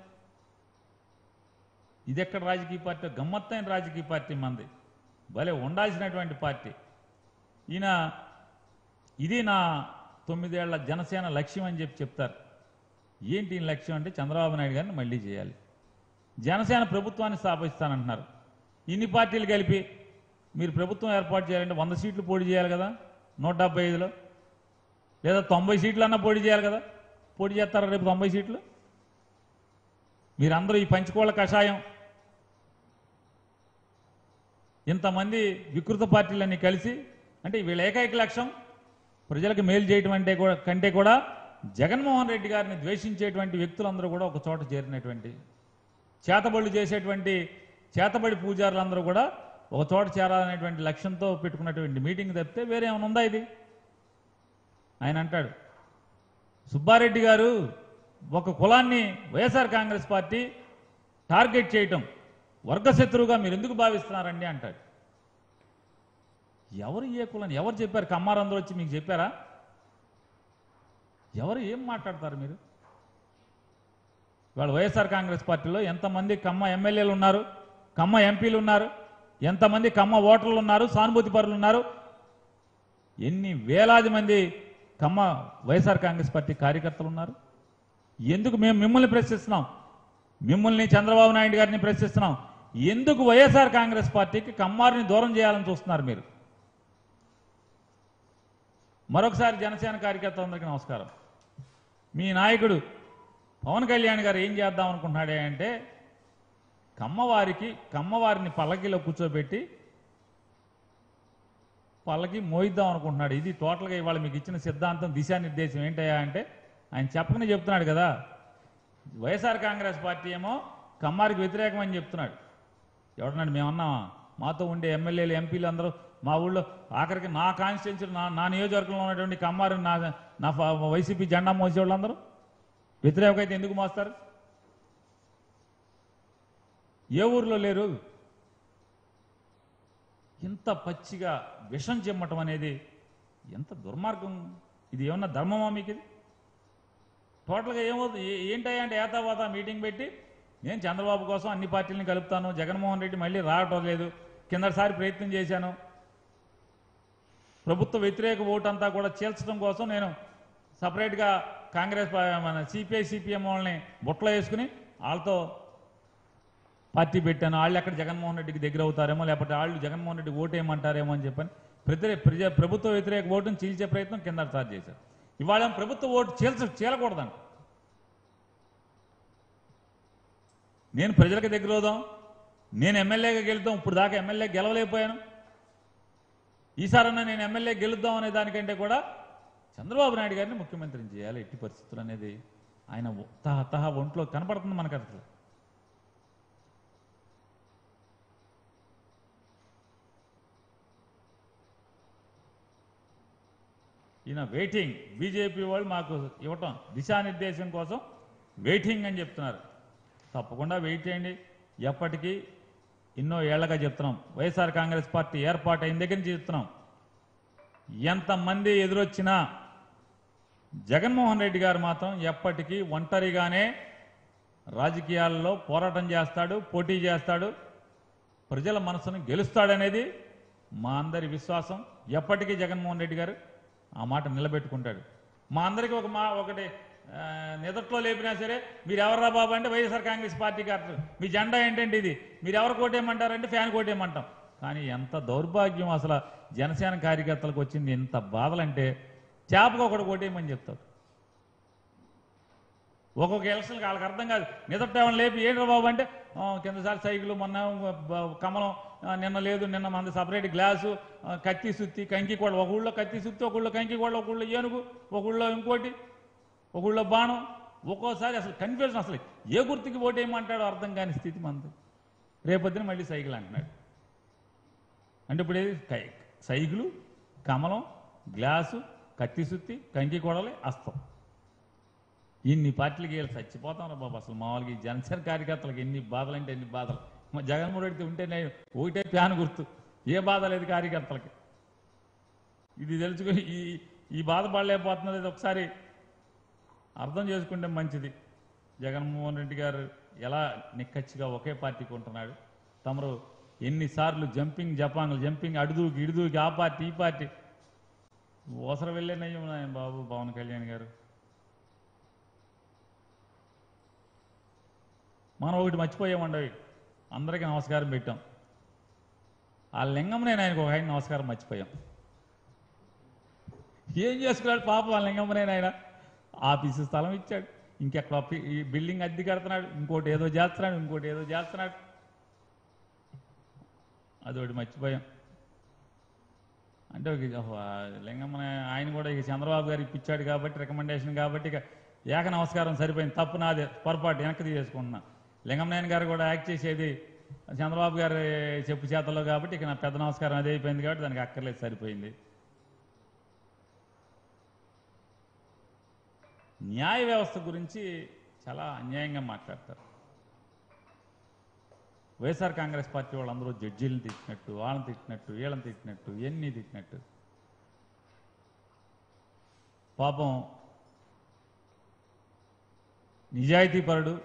ఇది ఎక్కడ రాజకీయ పార్టీ? గమ్మత్తైన రాజకీయ పార్టీ మంది, భలే ఉండాల్సినటువంటి పార్టీ. ఈయన ఇది నా తొమ్మిదేళ్ల జనసేన లక్ష్యం అని చెప్పి చెప్తారు. ఏంటి లక్ష్యం అంటే చంద్రబాబు నాయుడు గారిని మళ్ళీ చేయాలి, జనసేన ప్రభుత్వాన్ని స్థాపిస్తానంటున్నారు. ఇన్ని పార్టీలు కలిపి మీరు ప్రభుత్వం ఏర్పాటు చేయాలంటే వంద సీట్లు పోటీ చేయాలి కదా, నూట డెబ్బై ఐదులో లేదా తొంభై సీట్లు అన్నా పోటీ చేయాలి కదా. పోటీ చేస్తారా రేపు తొంభై సీట్లు? మీరందరూ ఈ పంచుకోళ్ళ కషాయం ఇంతమంది వికృత పార్టీలన్నీ కలిసి అంటే వీళ్ళ ఏకైక లక్ష్యం ప్రజలకు మేలు చేయటం అంటే కూడా కంటే కూడా జగన్మోహన్ రెడ్డి గారిని ద్వేషించేటువంటి వ్యక్తులందరూ కూడా ఒక చోట చేరినటువంటి చేతబడులు చేసేటువంటి చేతబడి పూజారులందరూ కూడా ఒక చోట చేరాలనేటువంటి లక్ష్యంతో పెట్టుకున్నటువంటి మీటింగ్ తప్పితే వేరే ఏమైనా ఉందా ఇది? ఆయన అంటాడు సుబ్బారెడ్డి గారు ఒక కులాన్ని వైఎస్ఆర్ కాంగ్రెస్ పార్టీ టార్గెట్ చేయటం వర్గశత్రువుగా మీరు ఎందుకు భావిస్తున్నారండి అంటాడు. ఎవరు ఏ కులాన్ని ఎవరు చెప్పారు? కమ్మారందరూ వచ్చి మీకు చెప్పారా? ఎవరు ఏం మాట్లాడతారు మీరు? ఇవాళ వైఎస్ఆర్ కాంగ్రెస్ పార్టీలో ఎంతమంది కమ్మ ఎమ్మెల్యేలు ఉన్నారు, కమ్మ ఎంపీలు ఉన్నారు, ఎంతమంది కమ్మ ఓటర్లు ఉన్నారు, సానుభూతి పరులు ఉన్నారు, ఎన్ని వేలాది మంది కమ్మ వైఎస్ఆర్ కాంగ్రెస్ పార్టీ కార్యకర్తలు ఉన్నారు. ఎందుకు మేము మిమ్మల్ని ప్రశ్నిస్తున్నాం, మిమ్మల్ని చంద్రబాబు నాయుడు గారిని ప్రశ్నిస్తున్నాం, ఎందుకు వైఎస్ఆర్ కాంగ్రెస్ పార్టీకి కమ్మారిని దూరం చేయాలని చూస్తున్నారు మీరు? మరొకసారి జనసేన కార్యకర్తలందరికీ నమస్కారం. మీ నాయకుడు పవన్ కళ్యాణ్ గారు ఏం చేద్దాం అనుకుంటున్నాడే అంటే కమ్మవారికి కమ్మవారిని పల్లకిలో కూర్చోబెట్టి పల్లకి మోయిద్దాం అనుకుంటున్నాడు. ఇది టోటల్గా ఇవాళ మీకు ఇచ్చిన సిద్ధాంతం దిశానిర్దేశం ఏంటయ్యా అంటే ఆయన చెప్పకనే చెప్తున్నాడు కదా. వైఎస్ఆర్ కాంగ్రెస్ పార్టీ ఏమో కమ్మారికి వ్యతిరేకమని చెప్తున్నాడు. ఎవడన్నాడు? మేమన్నా మాతో ఉండే ఎమ్మెల్యేలు ఎంపీలు అందరూ మా ఊళ్ళో ఆఖరికి నా కాన్స్టిట్యున్సీ నా నా నియోజకవర్గంలో ఉన్నటువంటి కమ్మారు నా నా వైసీపీ జెండా మోసే వాళ్ళందరూ వ్యతిరేకం అయితే ఎందుకు మోస్తారు? ఏ ఊర్లో లేరు? ఇంత పచ్చిగా విషం చెమ్మటం అనేది ఎంత దుర్మార్గం! ఇది ఏమన్నా ధర్మమా మీకు? ఇది టోటల్గా ఏమవుతుంది ఏంటయ్యా అంటే ఏతావాత మీటింగ్ పెట్టి నేను చంద్రబాబు కోసం అన్ని పార్టీలను కలుపుతాను, జగన్మోహన్ రెడ్డి మళ్ళీ రావటం లేదు, కిందసారి ప్రయత్నం చేశాను, ప్రభుత్వ వ్యతిరేక ఓటు అంతా కూడా చీల్చడం కోసం నేను సపరేట్గా కాంగ్రెస్ మన సిపిఐ సిపిఎం వాళ్ళని బుట్టలో వేసుకుని వాళ్ళతో పార్టీ పెట్టాను, వాళ్ళు ఎక్కడ జగన్మోహన్ రెడ్డికి దగ్గర అవుతారేమో, లేకపోతే వాళ్ళు జగన్మోహన్ రెడ్డి ఓటేయమంటారేమో అని చెప్పని ప్రతి ప్రజా ప్రభుత్వ వ్యతిరేక ఓటును చీల్చే ప్రయత్నం కింద స్టార్ట్ చేశారు. ఇవాళ ప్రభుత్వ ఓటు చీల్చ చీలకూడదంట. నేను ప్రజలకు దగ్గర అవుదాం, నేను ఎమ్మెల్యేగా గెలుద్దాం, ఇప్పుడు దాకా ఎమ్మెల్యే గెలవలేకపోయాను, ఈసారన్నా నేను ఎమ్మెల్యే గెలుద్దాం అనే దానికంటే కూడా చంద్రబాబు నాయుడు గారిని ముఖ్యమంత్రిని చేయాలి ఎట్టి పరిస్థితులు అనేది ఆయన తహ తహ ఒంట్లో కనపడుతుంది మనకు. అసలు ఈయన వెయిటింగ్, బీజేపీ వాళ్ళు మాకు ఇవ్వటం దిశానిర్దేశం కోసం వెయిటింగ్ అని చెప్తున్నారు. తప్పకుండా వెయిట్ చేయండి. ఎప్పటికీ ఎన్నో ఏళ్లగా చెప్తున్నాం, వైఎస్ఆర్ కాంగ్రెస్ పార్టీ ఏర్పాటు అయిన దగ్గర నుంచి చెప్తున్నాం, ఎంతమంది ఎదురొచ్చినా జగన్మోహన్ రెడ్డి గారు మాత్రం ఎప్పటికీ ఒంటరిగానే రాజకీయాల్లో పోరాటం చేస్తాడు, పోటీ చేస్తాడు, ప్రజల మనసును గెలుస్తాడనేది మా అందరి విశ్వాసం. ఎప్పటికీ జగన్మోహన్ రెడ్డి గారు ఆ మాట నిలబెట్టుకుంటాడు. మా అందరికీ ఒక మా ఒకటి నిదట్లో లేపినా సరే మీరు ఎవర్రా బాబు అంటే వైఎస్ఆర్ కాంగ్రెస్ పార్టీకి అర్థం, మీ జెండా ఏంటంటే ఇది, మీరు ఎవరు కోటేయమంటారంటే ఫ్యాన్ కోటేయమంటాం. కానీ ఎంత దౌర్భాగ్యం అసలు జనసేన కార్యకర్తలకు వచ్చింది, ఎంత బాధలంటే చేపగా ఒకటి కోటేయమని చెప్తారు. ఒక్కొక్క ఎలక్షన్కి వాళ్ళకి అర్థం కాదు. నిదట్టేమని లేపి ఏంట్రా బాబు అంటే కిందసారి సైకిల్, మొన్న కమలం, నిన్న లేదు, నిన్న మంది సపరేట్ గ్లాసు, కత్తి సుత్తి, కంకి కూడా, ఒక ఊళ్ళో కత్తి సుత్తి, ఒక ఊళ్ళో కంకి కూడా, ఒక ఊళ్ళో ఏనుగు, ఒక ఊళ్ళో ఇంకోటి, ఒక ఊళ్ళో బాణం. ఒక్కోసారి అసలు కన్ఫ్యూజన్, అసలు ఏ గుర్తుకి ఓటేయమంటాడో అర్థం కాని స్థితి మనది. రేపొద్దున మళ్ళీ సైకిల్ అంటున్నాడు. అంటే ఇప్పుడు ఏది సైకిలు, కమలం, గ్లాసు, కత్తి సుత్తి, కంకి కొడలే, అస్తం. ఇన్ని పార్టీలకి వెళ్ళి చచ్చిపోతాం రా బాబు. అసలు మామూలుగా ఈ జనసేన కార్యకర్తలకు ఎన్ని బాధలు అంటే ఎన్ని బాధలు. మా జగన్మోహన్ రెడ్డి ఉంటేనే ఒకటే ప్యాన్ గుర్తు, ఏ బాధ లేదు కార్యకర్తలకి. ఇది తెలుసుకుని ఈ ఈ బాధపడలేకపోతున్నది ఒకసారి అర్థం చేసుకుంటే మంచిది. జగన్మోహన్ రెడ్డి గారు ఎలా నిక్కచ్చిగా ఒకే పార్టీకి ఉంటున్నాడు. తమరు ఎన్నిసార్లు జంపింగ్ జపాంగ్లు జంపింగ్ అడుదూకి ఇడుదూకి ఆ పార్టీ ఈ పార్టీ ఓసర వెళ్ళేనయ్యం బాబు పవన్ కళ్యాణ్ గారు. మనం ఒకటి మర్చిపోయామండవి, అందరికీ నమస్కారం పెట్టాం. ఆ లింగం నేను ఆయనకు ఒక ఆయన నమస్కారం మర్చిపోయాం. ఏం చేసుకున్నాడు పాపం ఆ లింగం నేను ఆయన ఆఫీసు స్థలం ఇచ్చాడు, ఇంకెక్కడ ఈ బిల్డింగ్ అద్దె కడుతున్నాడు, ఇంకోటి ఏదో చేస్తున్నాడు, ఇంకోటి ఏదో చేస్తున్నాడు. అదొకటి మర్చిపోయాం. అంటే లింగమ్మ ఆయన కూడా ఇక చంద్రబాబు గారు ఇప్పించాడు కాబట్టి రికమెండేషన్ కాబట్టి ఇక ఏక నమస్కారం సరిపోయింది. తప్పు నాదే, పొరపాటు వెనక్కి తీసేసుకుంటున్నా. లింగమనేని గారు కూడా యాక్ట్ చేసేది చంద్రబాబు గారి చెప్పు చేతల్లో కాబట్టి ఇక నా పెద్ద నమస్కారం అదే అయిపోయింది కాబట్టి దానికి అక్కర్లేదు, సరిపోయింది. న్యాయ వ్యవస్థ గురించి చాలా అన్యాయంగా మాట్లాడతారు. వైఎస్ఆర్ కాంగ్రెస్ పార్టీ వాళ్ళందరూ జడ్జీలను తిట్టినట్టు, వాళ్ళని తిట్టినట్టు, వీళ్ళని తిట్టినట్టు, ఎన్ని తిట్టినట్టు. పాపం నిజాయితీపరుడు,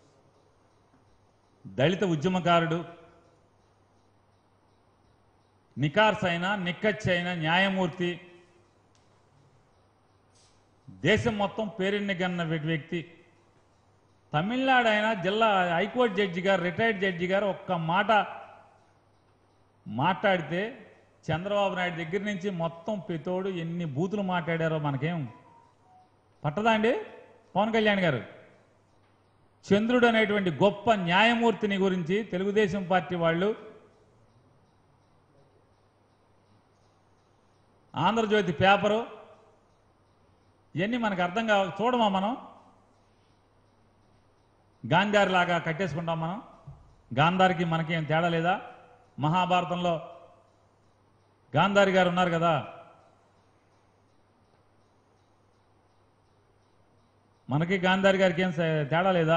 దళిత ఉద్యమకారుడు, నికార్స్ అయినా నిక్కచ్చైన న్యాయమూర్తి, దేశం మొత్తం పేరెన్నికన్న వ్యక్తి, తమిళనాడు అయినా జిల్లా హైకోర్టు జడ్జి గారు, రిటైర్డ్ జడ్జి గారు ఒక్క మాట మాట్లాడితే చంద్రబాబు నాయుడు దగ్గర నుంచి మొత్తం పెతోడు ఎన్ని బూతులు మాట్లాడారో మనకేం పట్టదా అండి? పవన్ కళ్యాణ్ గారు చంద్రుడు అనేటువంటి గొప్ప న్యాయమూర్తిని గురించి తెలుగుదేశం పార్టీ వాళ్ళు ఆంధ్రజ్యోతి పేపరు ఇవన్నీ మనకు అర్థం కావాలి. చూడమా మనం? గాంధారి లాగా కట్టేసుకుంటాం మనం. గాంధారికి మనకి ఏం తేడా లేదా? మహాభారతంలో గాంధారి గారు ఉన్నారు కదా, మనకి గాంధారి గారికి ఏం తేడా లేదా?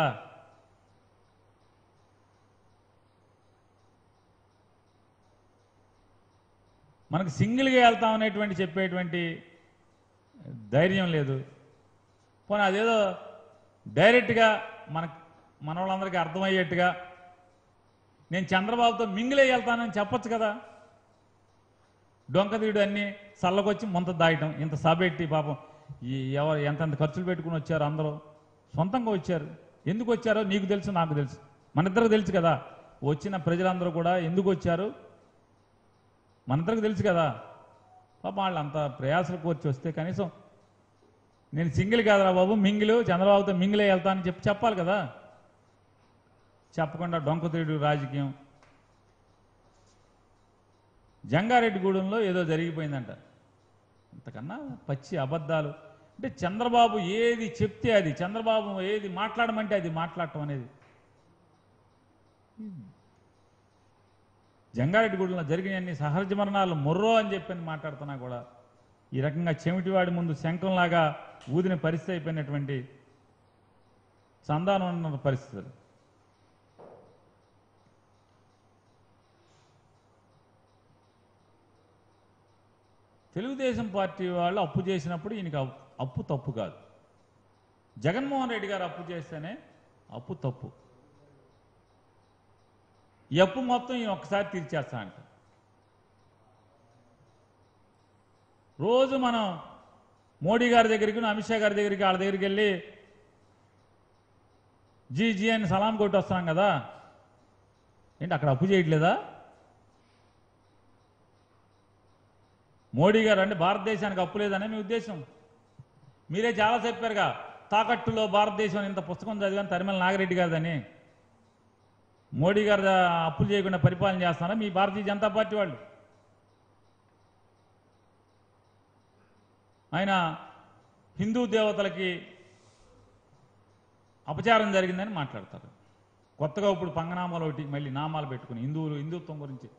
మనకు సింగిల్గా వెళ్తామనేటువంటి చెప్పేటువంటి ధైర్యం లేదు. పోనీ అదేదో డైరెక్ట్గా మన మన వాళ్ళందరికీ అర్థమయ్యేట్టుగా నేను చంద్రబాబుతో మింగిలే వెళ్తానని చెప్పొచ్చు కదా. డొంకతీయుడు అన్ని చల్లకొచ్చి ముంత దాయటం, ఇంత సబెట్టి పాపం ఈ ఎవరు ఎంతెంత ఖర్చులు పెట్టుకుని వచ్చారు, అందరూ సొంతంగా వచ్చారు. ఎందుకు వచ్చారో నీకు తెలుసు, నాకు తెలుసు, మన ఇద్దరికి తెలుసు కదా. వచ్చిన ప్రజలందరూ కూడా ఎందుకు వచ్చారు మన ఇద్దరికి తెలుసు కదా. పాపం వాళ్ళు అంత ప్రయాసలు కోర్చి వస్తే కనీసం నేను సింగిల్ కాదురా బాబు, మింగిలు చంద్రబాబుతో మింగిలే వెళ్తానని చెప్పి చెప్పాలి కదా. చెప్పకుండా డొంకతీయుడు రాజకీయం. జంగారెడ్డిగూడెంలో ఏదో జరిగిపోయిందంట, అంతకన్నా పచ్చి అబద్ధాలు. అంటే చంద్రబాబు ఏది చెప్తే అది, చంద్రబాబు ఏది మాట్లాడమంటే అది మాట్లాడటం అనేది. జంగారెడ్డిగూడెంలో జరిగినన్ని సహజ మరణాలు మొర్రో అని చెప్పని మాట్లాడుతున్నా కూడా ఈ రకంగా చెమిటివాడి ముందు శంఖంలాగా ఊదిన పరిస్థితి అయిపోయినటువంటి సంధానం ఉన్న పరిస్థితులు. తెలుగుదేశం పార్టీ వాళ్ళు అప్పు చేసినప్పుడు ఈయనకి అప్పు తప్పు కాదు. జగన్మోహన్ రెడ్డి గారు అప్పు చేస్తేనే అప్పు తప్పు. ఈ అప్పు మొత్తం ఈయన ఒక్కసారి తీర్చేస్తా అంట. రోజు మనం మోడీ గారి దగ్గరికి, అమిత్ షా గారి దగ్గరికి, వాళ్ళ దగ్గరికి వెళ్ళి జీ జీ అని సలాం కొట్టి వస్తున్నాం కదా. ఏంటి అక్కడ అప్పు చేయట్లేదా? మోడీ గారు అంటే భారతదేశానికి అప్పు లేదనే మీ ఉద్దేశం. మీరే చాలా చెప్పారుగా, తాకట్టులో భారతదేశం ఇంత పుస్తకం చదివాను తరిమల నాగిరెడ్డి గారిదని. మోడీ గారు అప్పులు చేయకుండా పరిపాలన చేస్తారా మీ భారతీయ జనతా పార్టీ వాళ్ళు? ఆయన హిందూ దేవతలకి అపచారం జరిగిందని మాట్లాడతారు. కొత్తగా ఇప్పుడు పంగనామాలు ఒకటి మళ్ళీ నామాలు పెట్టుకుని హిందువులు హిందుత్వం గురించి.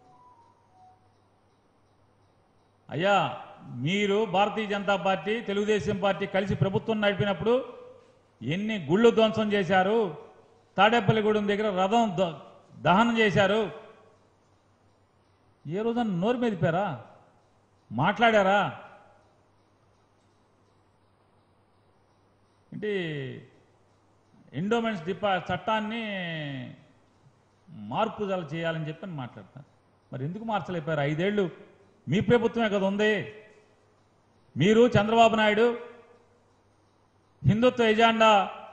అయ్యా, మీరు భారతీయ జనతా పార్టీ తెలుగుదేశం పార్టీ కలిసి ప్రభుత్వం నడిపినప్పుడు ఎన్ని గుళ్ళు ధ్వంసం చేశారు, తాడేపల్లిగూడెం దగ్గర రథం దహనం చేశారు. ఏ రోజున నోరు మెదిపారా? మాట్లాడారా? ఏంటి ఎండోమెంట్స్ డిపా చట్టాన్ని మార్పుదల చేయాలని చెప్పని మాట్లాడతారు. మరి ఎందుకు మార్చలేపారు? ఐదేళ్లు మీ ప్రభుత్వమే కదా ఉంది. మీరు చంద్రబాబు నాయుడు హిందుత్వ ఎజెండా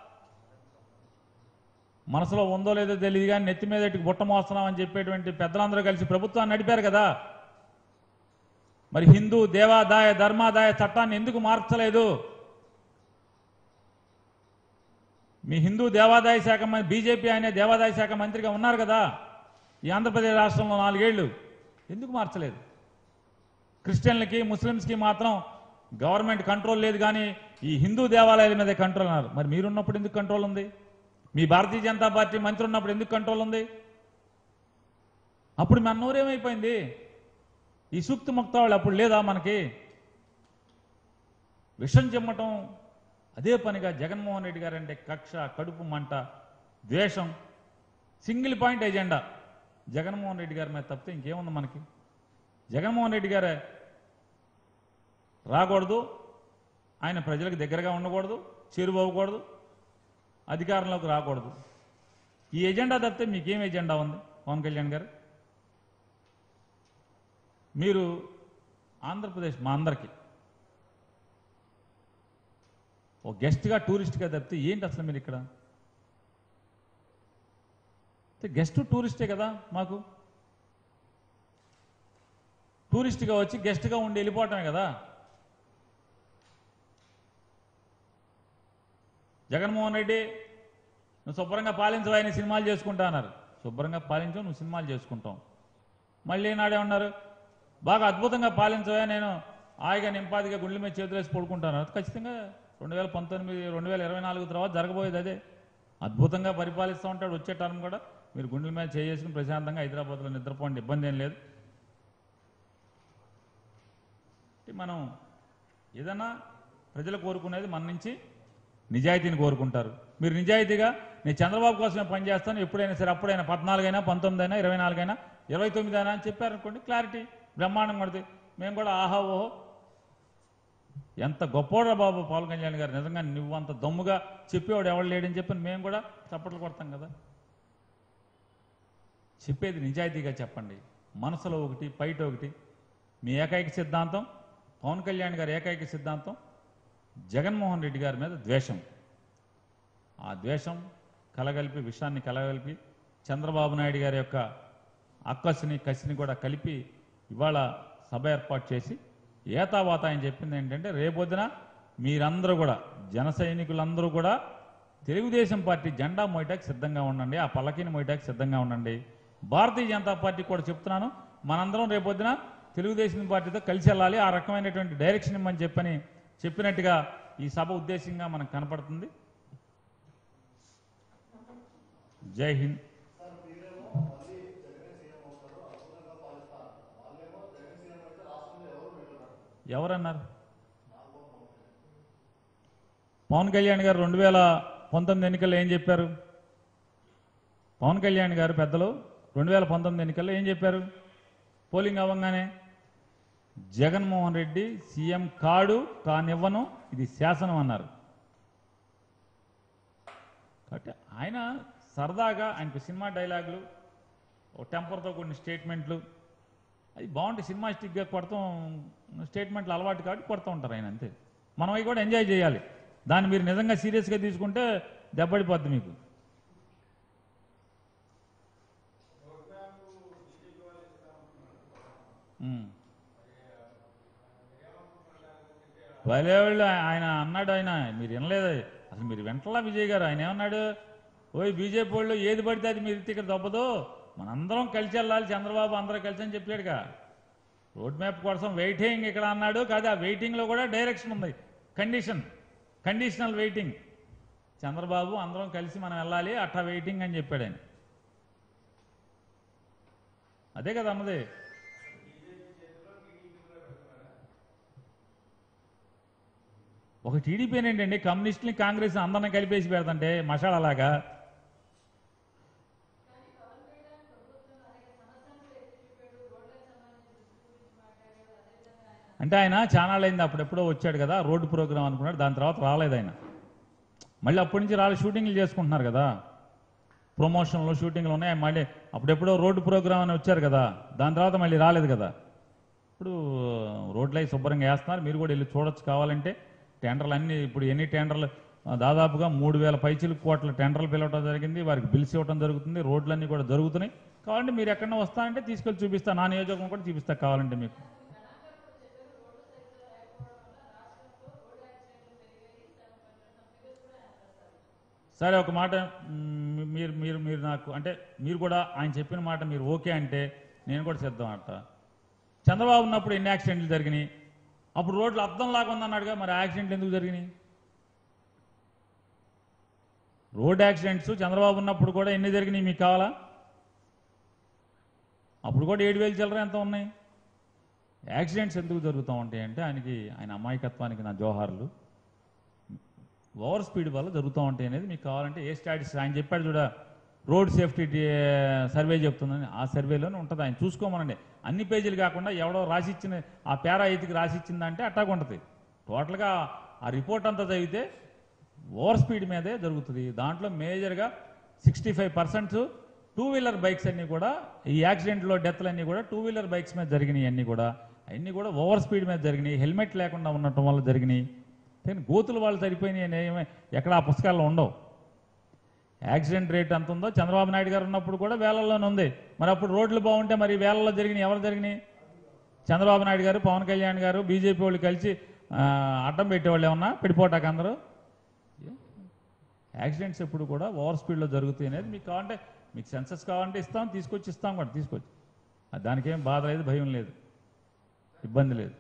మనసులో ఉందో లేదో తెలియదు కానీ నెత్తి మీద బుట్ట మోస్తున్నామని చెప్పేటువంటి పెద్దలందరూ కలిసి ప్రభుత్వాన్ని నడిపారు కదా. మరి హిందూ దేవాదాయ ధర్మాదాయ చట్టాన్ని ఎందుకు మార్చలేదు? మీ హిందూ దేవాదాయ శాఖ మంత్రి, బీజేపీ అనే దేవాదాయ శాఖ మంత్రిగా ఉన్నారు కదా ఈ ఆంధ్రప్రదేశ్ రాష్ట్రంలో నాలుగేళ్లు. ఎందుకు మార్చలేదు? క్రిస్టియన్లకి ముస్లిమ్స్కి మాత్రం గవర్నమెంట్ కంట్రోల్ లేదు, కానీ ఈ హిందూ దేవాలయాల మీద కంట్రోల్ అన్నారు. మరి మీరున్నప్పుడు ఎందుకు కంట్రోల్ ఉంది? మీ భారతీయ జనతా పార్టీ మంత్రి ఉన్నప్పుడు ఎందుకు కంట్రోల్ ఉంది? అప్పుడు మన నోరేమైపోయింది? ఈ సూక్తి ముక్త వాళ్ళు అప్పుడు లేదా? మనకి విషం చెమ్మటం అదే పనిగా జగన్మోహన్ రెడ్డి గారు అంటే కక్ష, కడుపు మంట, ద్వేషం, single point agenda Jaganmohan Reddy గారి మీద తప్పితే ఇంకేముంది మనకి? జగన్మోహన్ రెడ్డి గారే రాకూడదు, ఆయన ప్రజలకు దగ్గరగా ఉండకూడదు, చేరువవ్వకూడదు, అధికారంలోకి రాకూడదు. ఈ ఎజెండా తప్పితే మీకేం ఎజెండా ఉంది పవన్ కళ్యాణ్ గారు? మీరు ఆంధ్రప్రదేశ్ మా అందరికీ ఓ గెస్ట్గా, టూరిస్ట్గా తప్పితే ఏంటి అసలు మీరు ఇక్కడ? గెస్ట్ టూరిస్టే కదా మాకు. టూరిస్ట్గా వచ్చి గెస్ట్గా ఉండి వెళ్ళిపోవటమే కదా. జగన్మోహన్ రెడ్డి నువ్వు శుభ్రంగా పాలించవు, ఆయన సినిమాలు చేసుకుంటా అన్నారు. శుభ్రంగా పాలించవు, నువ్వు సినిమాలు చేసుకుంటావు. మళ్ళీ నాడే ఉన్నారు బాగా అద్భుతంగా పాలించవా, నేను హాయిగా నింపాదిగా గుండెల మీద చేతులేసి పడుకుంటాను. ఖచ్చితంగా రెండు వేల పంతొమ్మిది రెండు వేల ఇరవై నాలుగు తర్వాత జరగబోయేది అదే. అద్భుతంగా పరిపాలిస్తూ ఉంటాడు. వచ్చే టర్మ్ కూడా మీరు గుండెల మీద చేసుకుని ప్రశాంతంగా హైదరాబాద్లో నిద్రపోండి, ఇబ్బంది ఏం లేదు. మనం ఏదన్నా ప్రజలు కోరుకునేది మన నుంచి నిజాయితీని కోరుకుంటారు. మీరు నిజాయితీగా నేను చంద్రబాబు కోసమే పనిచేస్తాను ఎప్పుడైనా సరే, అప్పుడైనా పద్నాలుగైనా పంతొమ్మిది అయినా ఇరవై నాలుగైనా ఇరవై తొమ్మిది అయినా అని చెప్పారనుకోండి, క్లారిటీ బ్రహ్మాండం పడుతుంది. మేము కూడా ఆహా ఓహో ఎంత గొప్పోడా బాబు పవన్ కళ్యాణ్ గారు, నిజంగా నువ్వు అంత దమ్ముగా చెప్పేవాడు ఎవరు లేడని చెప్పి మేము కూడా చప్పట్లు కొడతాం కదా. చెప్పేది నిజాయితీగా చెప్పండి, మనసులో ఒకటి బయట ఒకటి. మీ ఏకైక సిద్ధాంతం పవన్ కళ్యాణ్ గారి ఏకైక సిద్ధాంతం జగన్మోహన్ రెడ్డి గారి మీద ద్వేషం. ఆ ద్వేషం కలగలిపి, విషయాన్ని కలగలిపి చంద్రబాబు నాయుడు గారి యొక్క అక్కసిని కసిని కూడా కలిపి ఇవాళ సభ ఏర్పాటు చేసి ఏతావాత ఆయన చెప్పింది ఏంటంటే, రేపొద్దున మీరందరూ కూడా జన సైనికులందరూ కూడా తెలుగుదేశం పార్టీ జెండా మోయటానికి సిద్ధంగా ఉండండి, ఆ పల్లకిని మోయటానికి సిద్ధంగా ఉండండి. భారతీయ జనతా పార్టీ కూడా చెప్తున్నాను, మనందరం రేపొద్దున తెలుగుదేశం పార్టీతో కలిసి వెళ్ళాలి, ఆ రకమైనటువంటి డైరెక్షన్ ఇమ్మని చెప్పని చెప్పినట్టుగా ఈ సభ ఉద్దేశంగా మనకు కనపడుతుంది. జై హింద్. ఎవరన్నారు? పవన్ కళ్యాణ్ గారు రెండు వేల పంతొమ్మిది ఎన్నికల్లో ఏం చెప్పారు? పవన్ కళ్యాణ్ గారు పెద్దలు రెండు వేల పంతొమ్మిది ఎన్నికల్లో ఏం చెప్పారు? పోలింగ్ అవ్వగానే జగన్మోహన్ రెడ్డి సీఎం కాడు, కానివ్వను, ఇది శాసనం అన్నారు. కాబట్టి ఆయన సరదాగా ఆయనకు సినిమా డైలాగులు, ఒక టెంపర్తో కూడిన స్టేట్మెంట్లు అది బాగుంటాయి. సినిమాస్టిక్గా కొడతాం, స్టేట్మెంట్లు అలవాటు కాబట్టి కొడుతూ ఉంటారు ఆయన, అంతే. మనం అవి కూడా ఎంజాయ్ చేయాలి. దాన్ని మీరు నిజంగా సీరియస్గా తీసుకుంటే దెబ్బడిపోద్ది మీకు. వాళ్ళేవాళ్ళు ఆయన అన్నాడు, ఆయన మీరు వినలేదు అసలు, మీరు వెంటలా విజయ్ గారు ఆయన ఏమన్నాడు, ఓయ్ బీజేపీ వాళ్ళు ఏది పడితే అది మీరు ఇక్కడ దొబ్బదు, మనందరం కలిసి వెళ్ళాలి చంద్రబాబు అందరూ కలిసి అని చెప్పాడుగా. రోడ్ మ్యాప్ కోసం వెయిటింగ్ ఇక్కడ అన్నాడు, కాదు ఆ వెయిటింగ్లో కూడా డైరెక్షన్ ఉంది, కండిషన్, కండిషనల్ వెయిటింగ్. చంద్రబాబు అందరం కలిసి మనం వెళ్ళాలి అట్టా వెయిటింగ్ అని చెప్పాడు ఆయన. అదే కదా అన్నది. ఒక టీడీపీ ఏంటండి, కమ్యూనిస్టుని కాంగ్రెస్ అందరిని కలిపేసి పెడతంటే మసాలాలాగా. అంటే ఆయన చానాళ్ళైంది, అప్పుడెప్పుడో వచ్చాడు కదా రోడ్డు ప్రోగ్రాం అనుకున్నాడు, దాని తర్వాత రాలేదు ఆయన. మళ్ళీ అప్పటి నుంచి రాలేదు, షూటింగ్లు చేసుకుంటున్నారు కదా, ప్రమోషన్లు షూటింగ్లు ఉన్నాయి. మళ్ళీ అప్పుడెప్పుడో రోడ్డు ప్రోగ్రాం అని వచ్చారు కదా, దాని తర్వాత మళ్ళీ రాలేదు కదా. ఇప్పుడు రోడ్లు అవి శుభ్రంగా వేస్తున్నారు, మీరు కూడా వెళ్ళి చూడొచ్చు కావాలంటే. టెండర్లు అన్నీ ఇప్పుడు ఎన్ని టెండర్లు, దాదాపుగా మూడు వేల పైచిలకు కోట్ల టెండర్లు పిలవడం జరిగింది, వారికి బిల్స్ ఇవ్వడం జరుగుతుంది, రోడ్లన్నీ కూడా జరుగుతున్నాయి. కావాలంటే మీరు ఎక్కడన్నా వస్తానంటే తీసుకెళ్ళి చూపిస్తా, నా నియోజకవర్గం కూడా చూపిస్తా కావాలంటే మీకు. సరే ఒక మాట, మీరు మీరు మీరు నాకు అంటే మీరు కూడా ఆయన చెప్పిన మాట మీరు ఓకే అంటే నేను కూడా సిద్ధం అంట. చంద్రబాబు ఉన్నప్పుడు ఎన్ని యాక్సిడెంట్లు జరిగినాయి, అప్పుడు రోడ్లు అర్థంలాగా ఉందన్నాడుగా, మరి యాక్సిడెంట్లు ఎందుకు జరిగినాయి? రోడ్ యాక్సిడెంట్స్ చంద్రబాబు ఉన్నప్పుడు కూడా ఎన్ని జరిగినాయి మీకు కావాలా? అప్పుడు కూడా ఏడు వేలు చిల్లర ఎంత ఉన్నాయి. యాక్సిడెంట్స్ ఎందుకు జరుగుతూ ఉంటాయి అంటే ఆయనకి ఆయన అమాయకత్వానికి నా జోహార్లు. ఓవర్ స్పీడ్ వల్ల జరుగుతూ ఉంటాయి అనేది మీకు కావాలంటే ఏ స్టాటిస్టిక్స్ ఆయన చెప్పాడు చూడ, రోడ్ సేఫ్టీ సర్వే చెప్తుందని, ఆ సర్వేలోనే ఉంటుంది, ఆయన చూసుకోమనండి. అన్ని పేజీలు కాకుండా ఎవడో రాసిచ్చిన ఆ పేరా ఐదుకి రాసిచ్చిందంటే అట్టాగా ఉంటుంది. టోటల్గా ఆ రిపోర్ట్ అంతా చదివితే ఓవర్ స్పీడ్ మీదే జరుగుతుంది. దాంట్లో మేజర్గా sixty five percent two wheeler bikes అన్నీ కూడా, ఈ యాక్సిడెంట్లో డెత్లు అన్నీ కూడా టూ వీలర్ బైక్స్ మీద జరిగినాయి. అన్నీ కూడా అన్నీ కూడా ఓవర్ స్పీడ్ మీద జరిగినాయి, హెల్మెట్ లేకుండా ఉండటం వల్ల జరిగినాయి. కానీ గోతులు వాళ్ళు సరిపోయినాయి ఏమే ఎక్కడ ఆ పుస్తకాల్లో ఉండవు. యాక్సిడెంట్ రేట్ ఎంత ఉందో చంద్రబాబు నాయుడు గారు ఉన్నప్పుడు కూడా వేలల్లోనే ఉంది. మరి అప్పుడు రోడ్లు బాగుంటే మరి వేలల్లో జరిగినాయి, ఎవరు జరిగినాయి? చంద్రబాబు నాయుడు గారు, పవన్ కళ్యాణ్ గారు, బీజేపీ వాళ్ళు కలిసి అడ్డం పెట్టేవాళ్ళు ఏమన్నా పెడిపోటాక అందరూ. యాక్సిడెంట్స్ ఎప్పుడు కూడా ఓవర్ స్పీడ్లో జరుగుతాయి అనేది మీకు కావాలంటే, మీకు సెన్సెస్ కావాలంటే ఇస్తాం, తీసుకొచ్చి ఇస్తాం కూడా, తీసుకొచ్చి. దానికేం బాధ లేదు, భయం లేదు, ఇబ్బంది లేదు.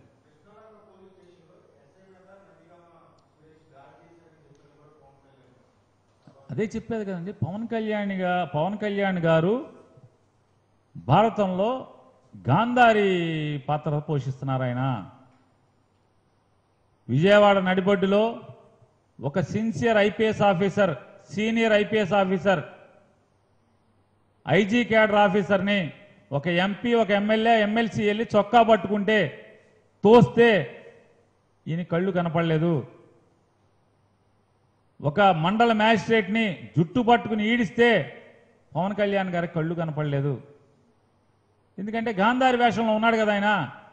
అదే చెప్పేది కదండి, పవన్ కళ్యాణ్గా పవన్ కళ్యాణ్ గారు భారతంలో గాంధారి పాత్ర పోషిస్తున్నారు. ఆయన విజయవాడ నడిబొడ్డులో ఒక sincere IPS officer, senior IPS officer, IG cadre ఆఫీసర్ని ఒక ఎంపీ, ఒక ఎమ్మెల్యే, ఎమ్మెల్సీ వెళ్ళి చొక్కా పట్టుకుంటే తోస్తే ఈయన కళ్ళు కనపడలేదు. ఒక మండల మ్యాజిస్ట్రేట్ని జుట్టు పట్టుకుని ఈడిస్తే పవన్ కళ్యాణ్ గారికి కళ్ళు కనపడలేదు. ఎందుకంటే గాంధారి వేషంలో ఉన్నాడు కదా ఆయన.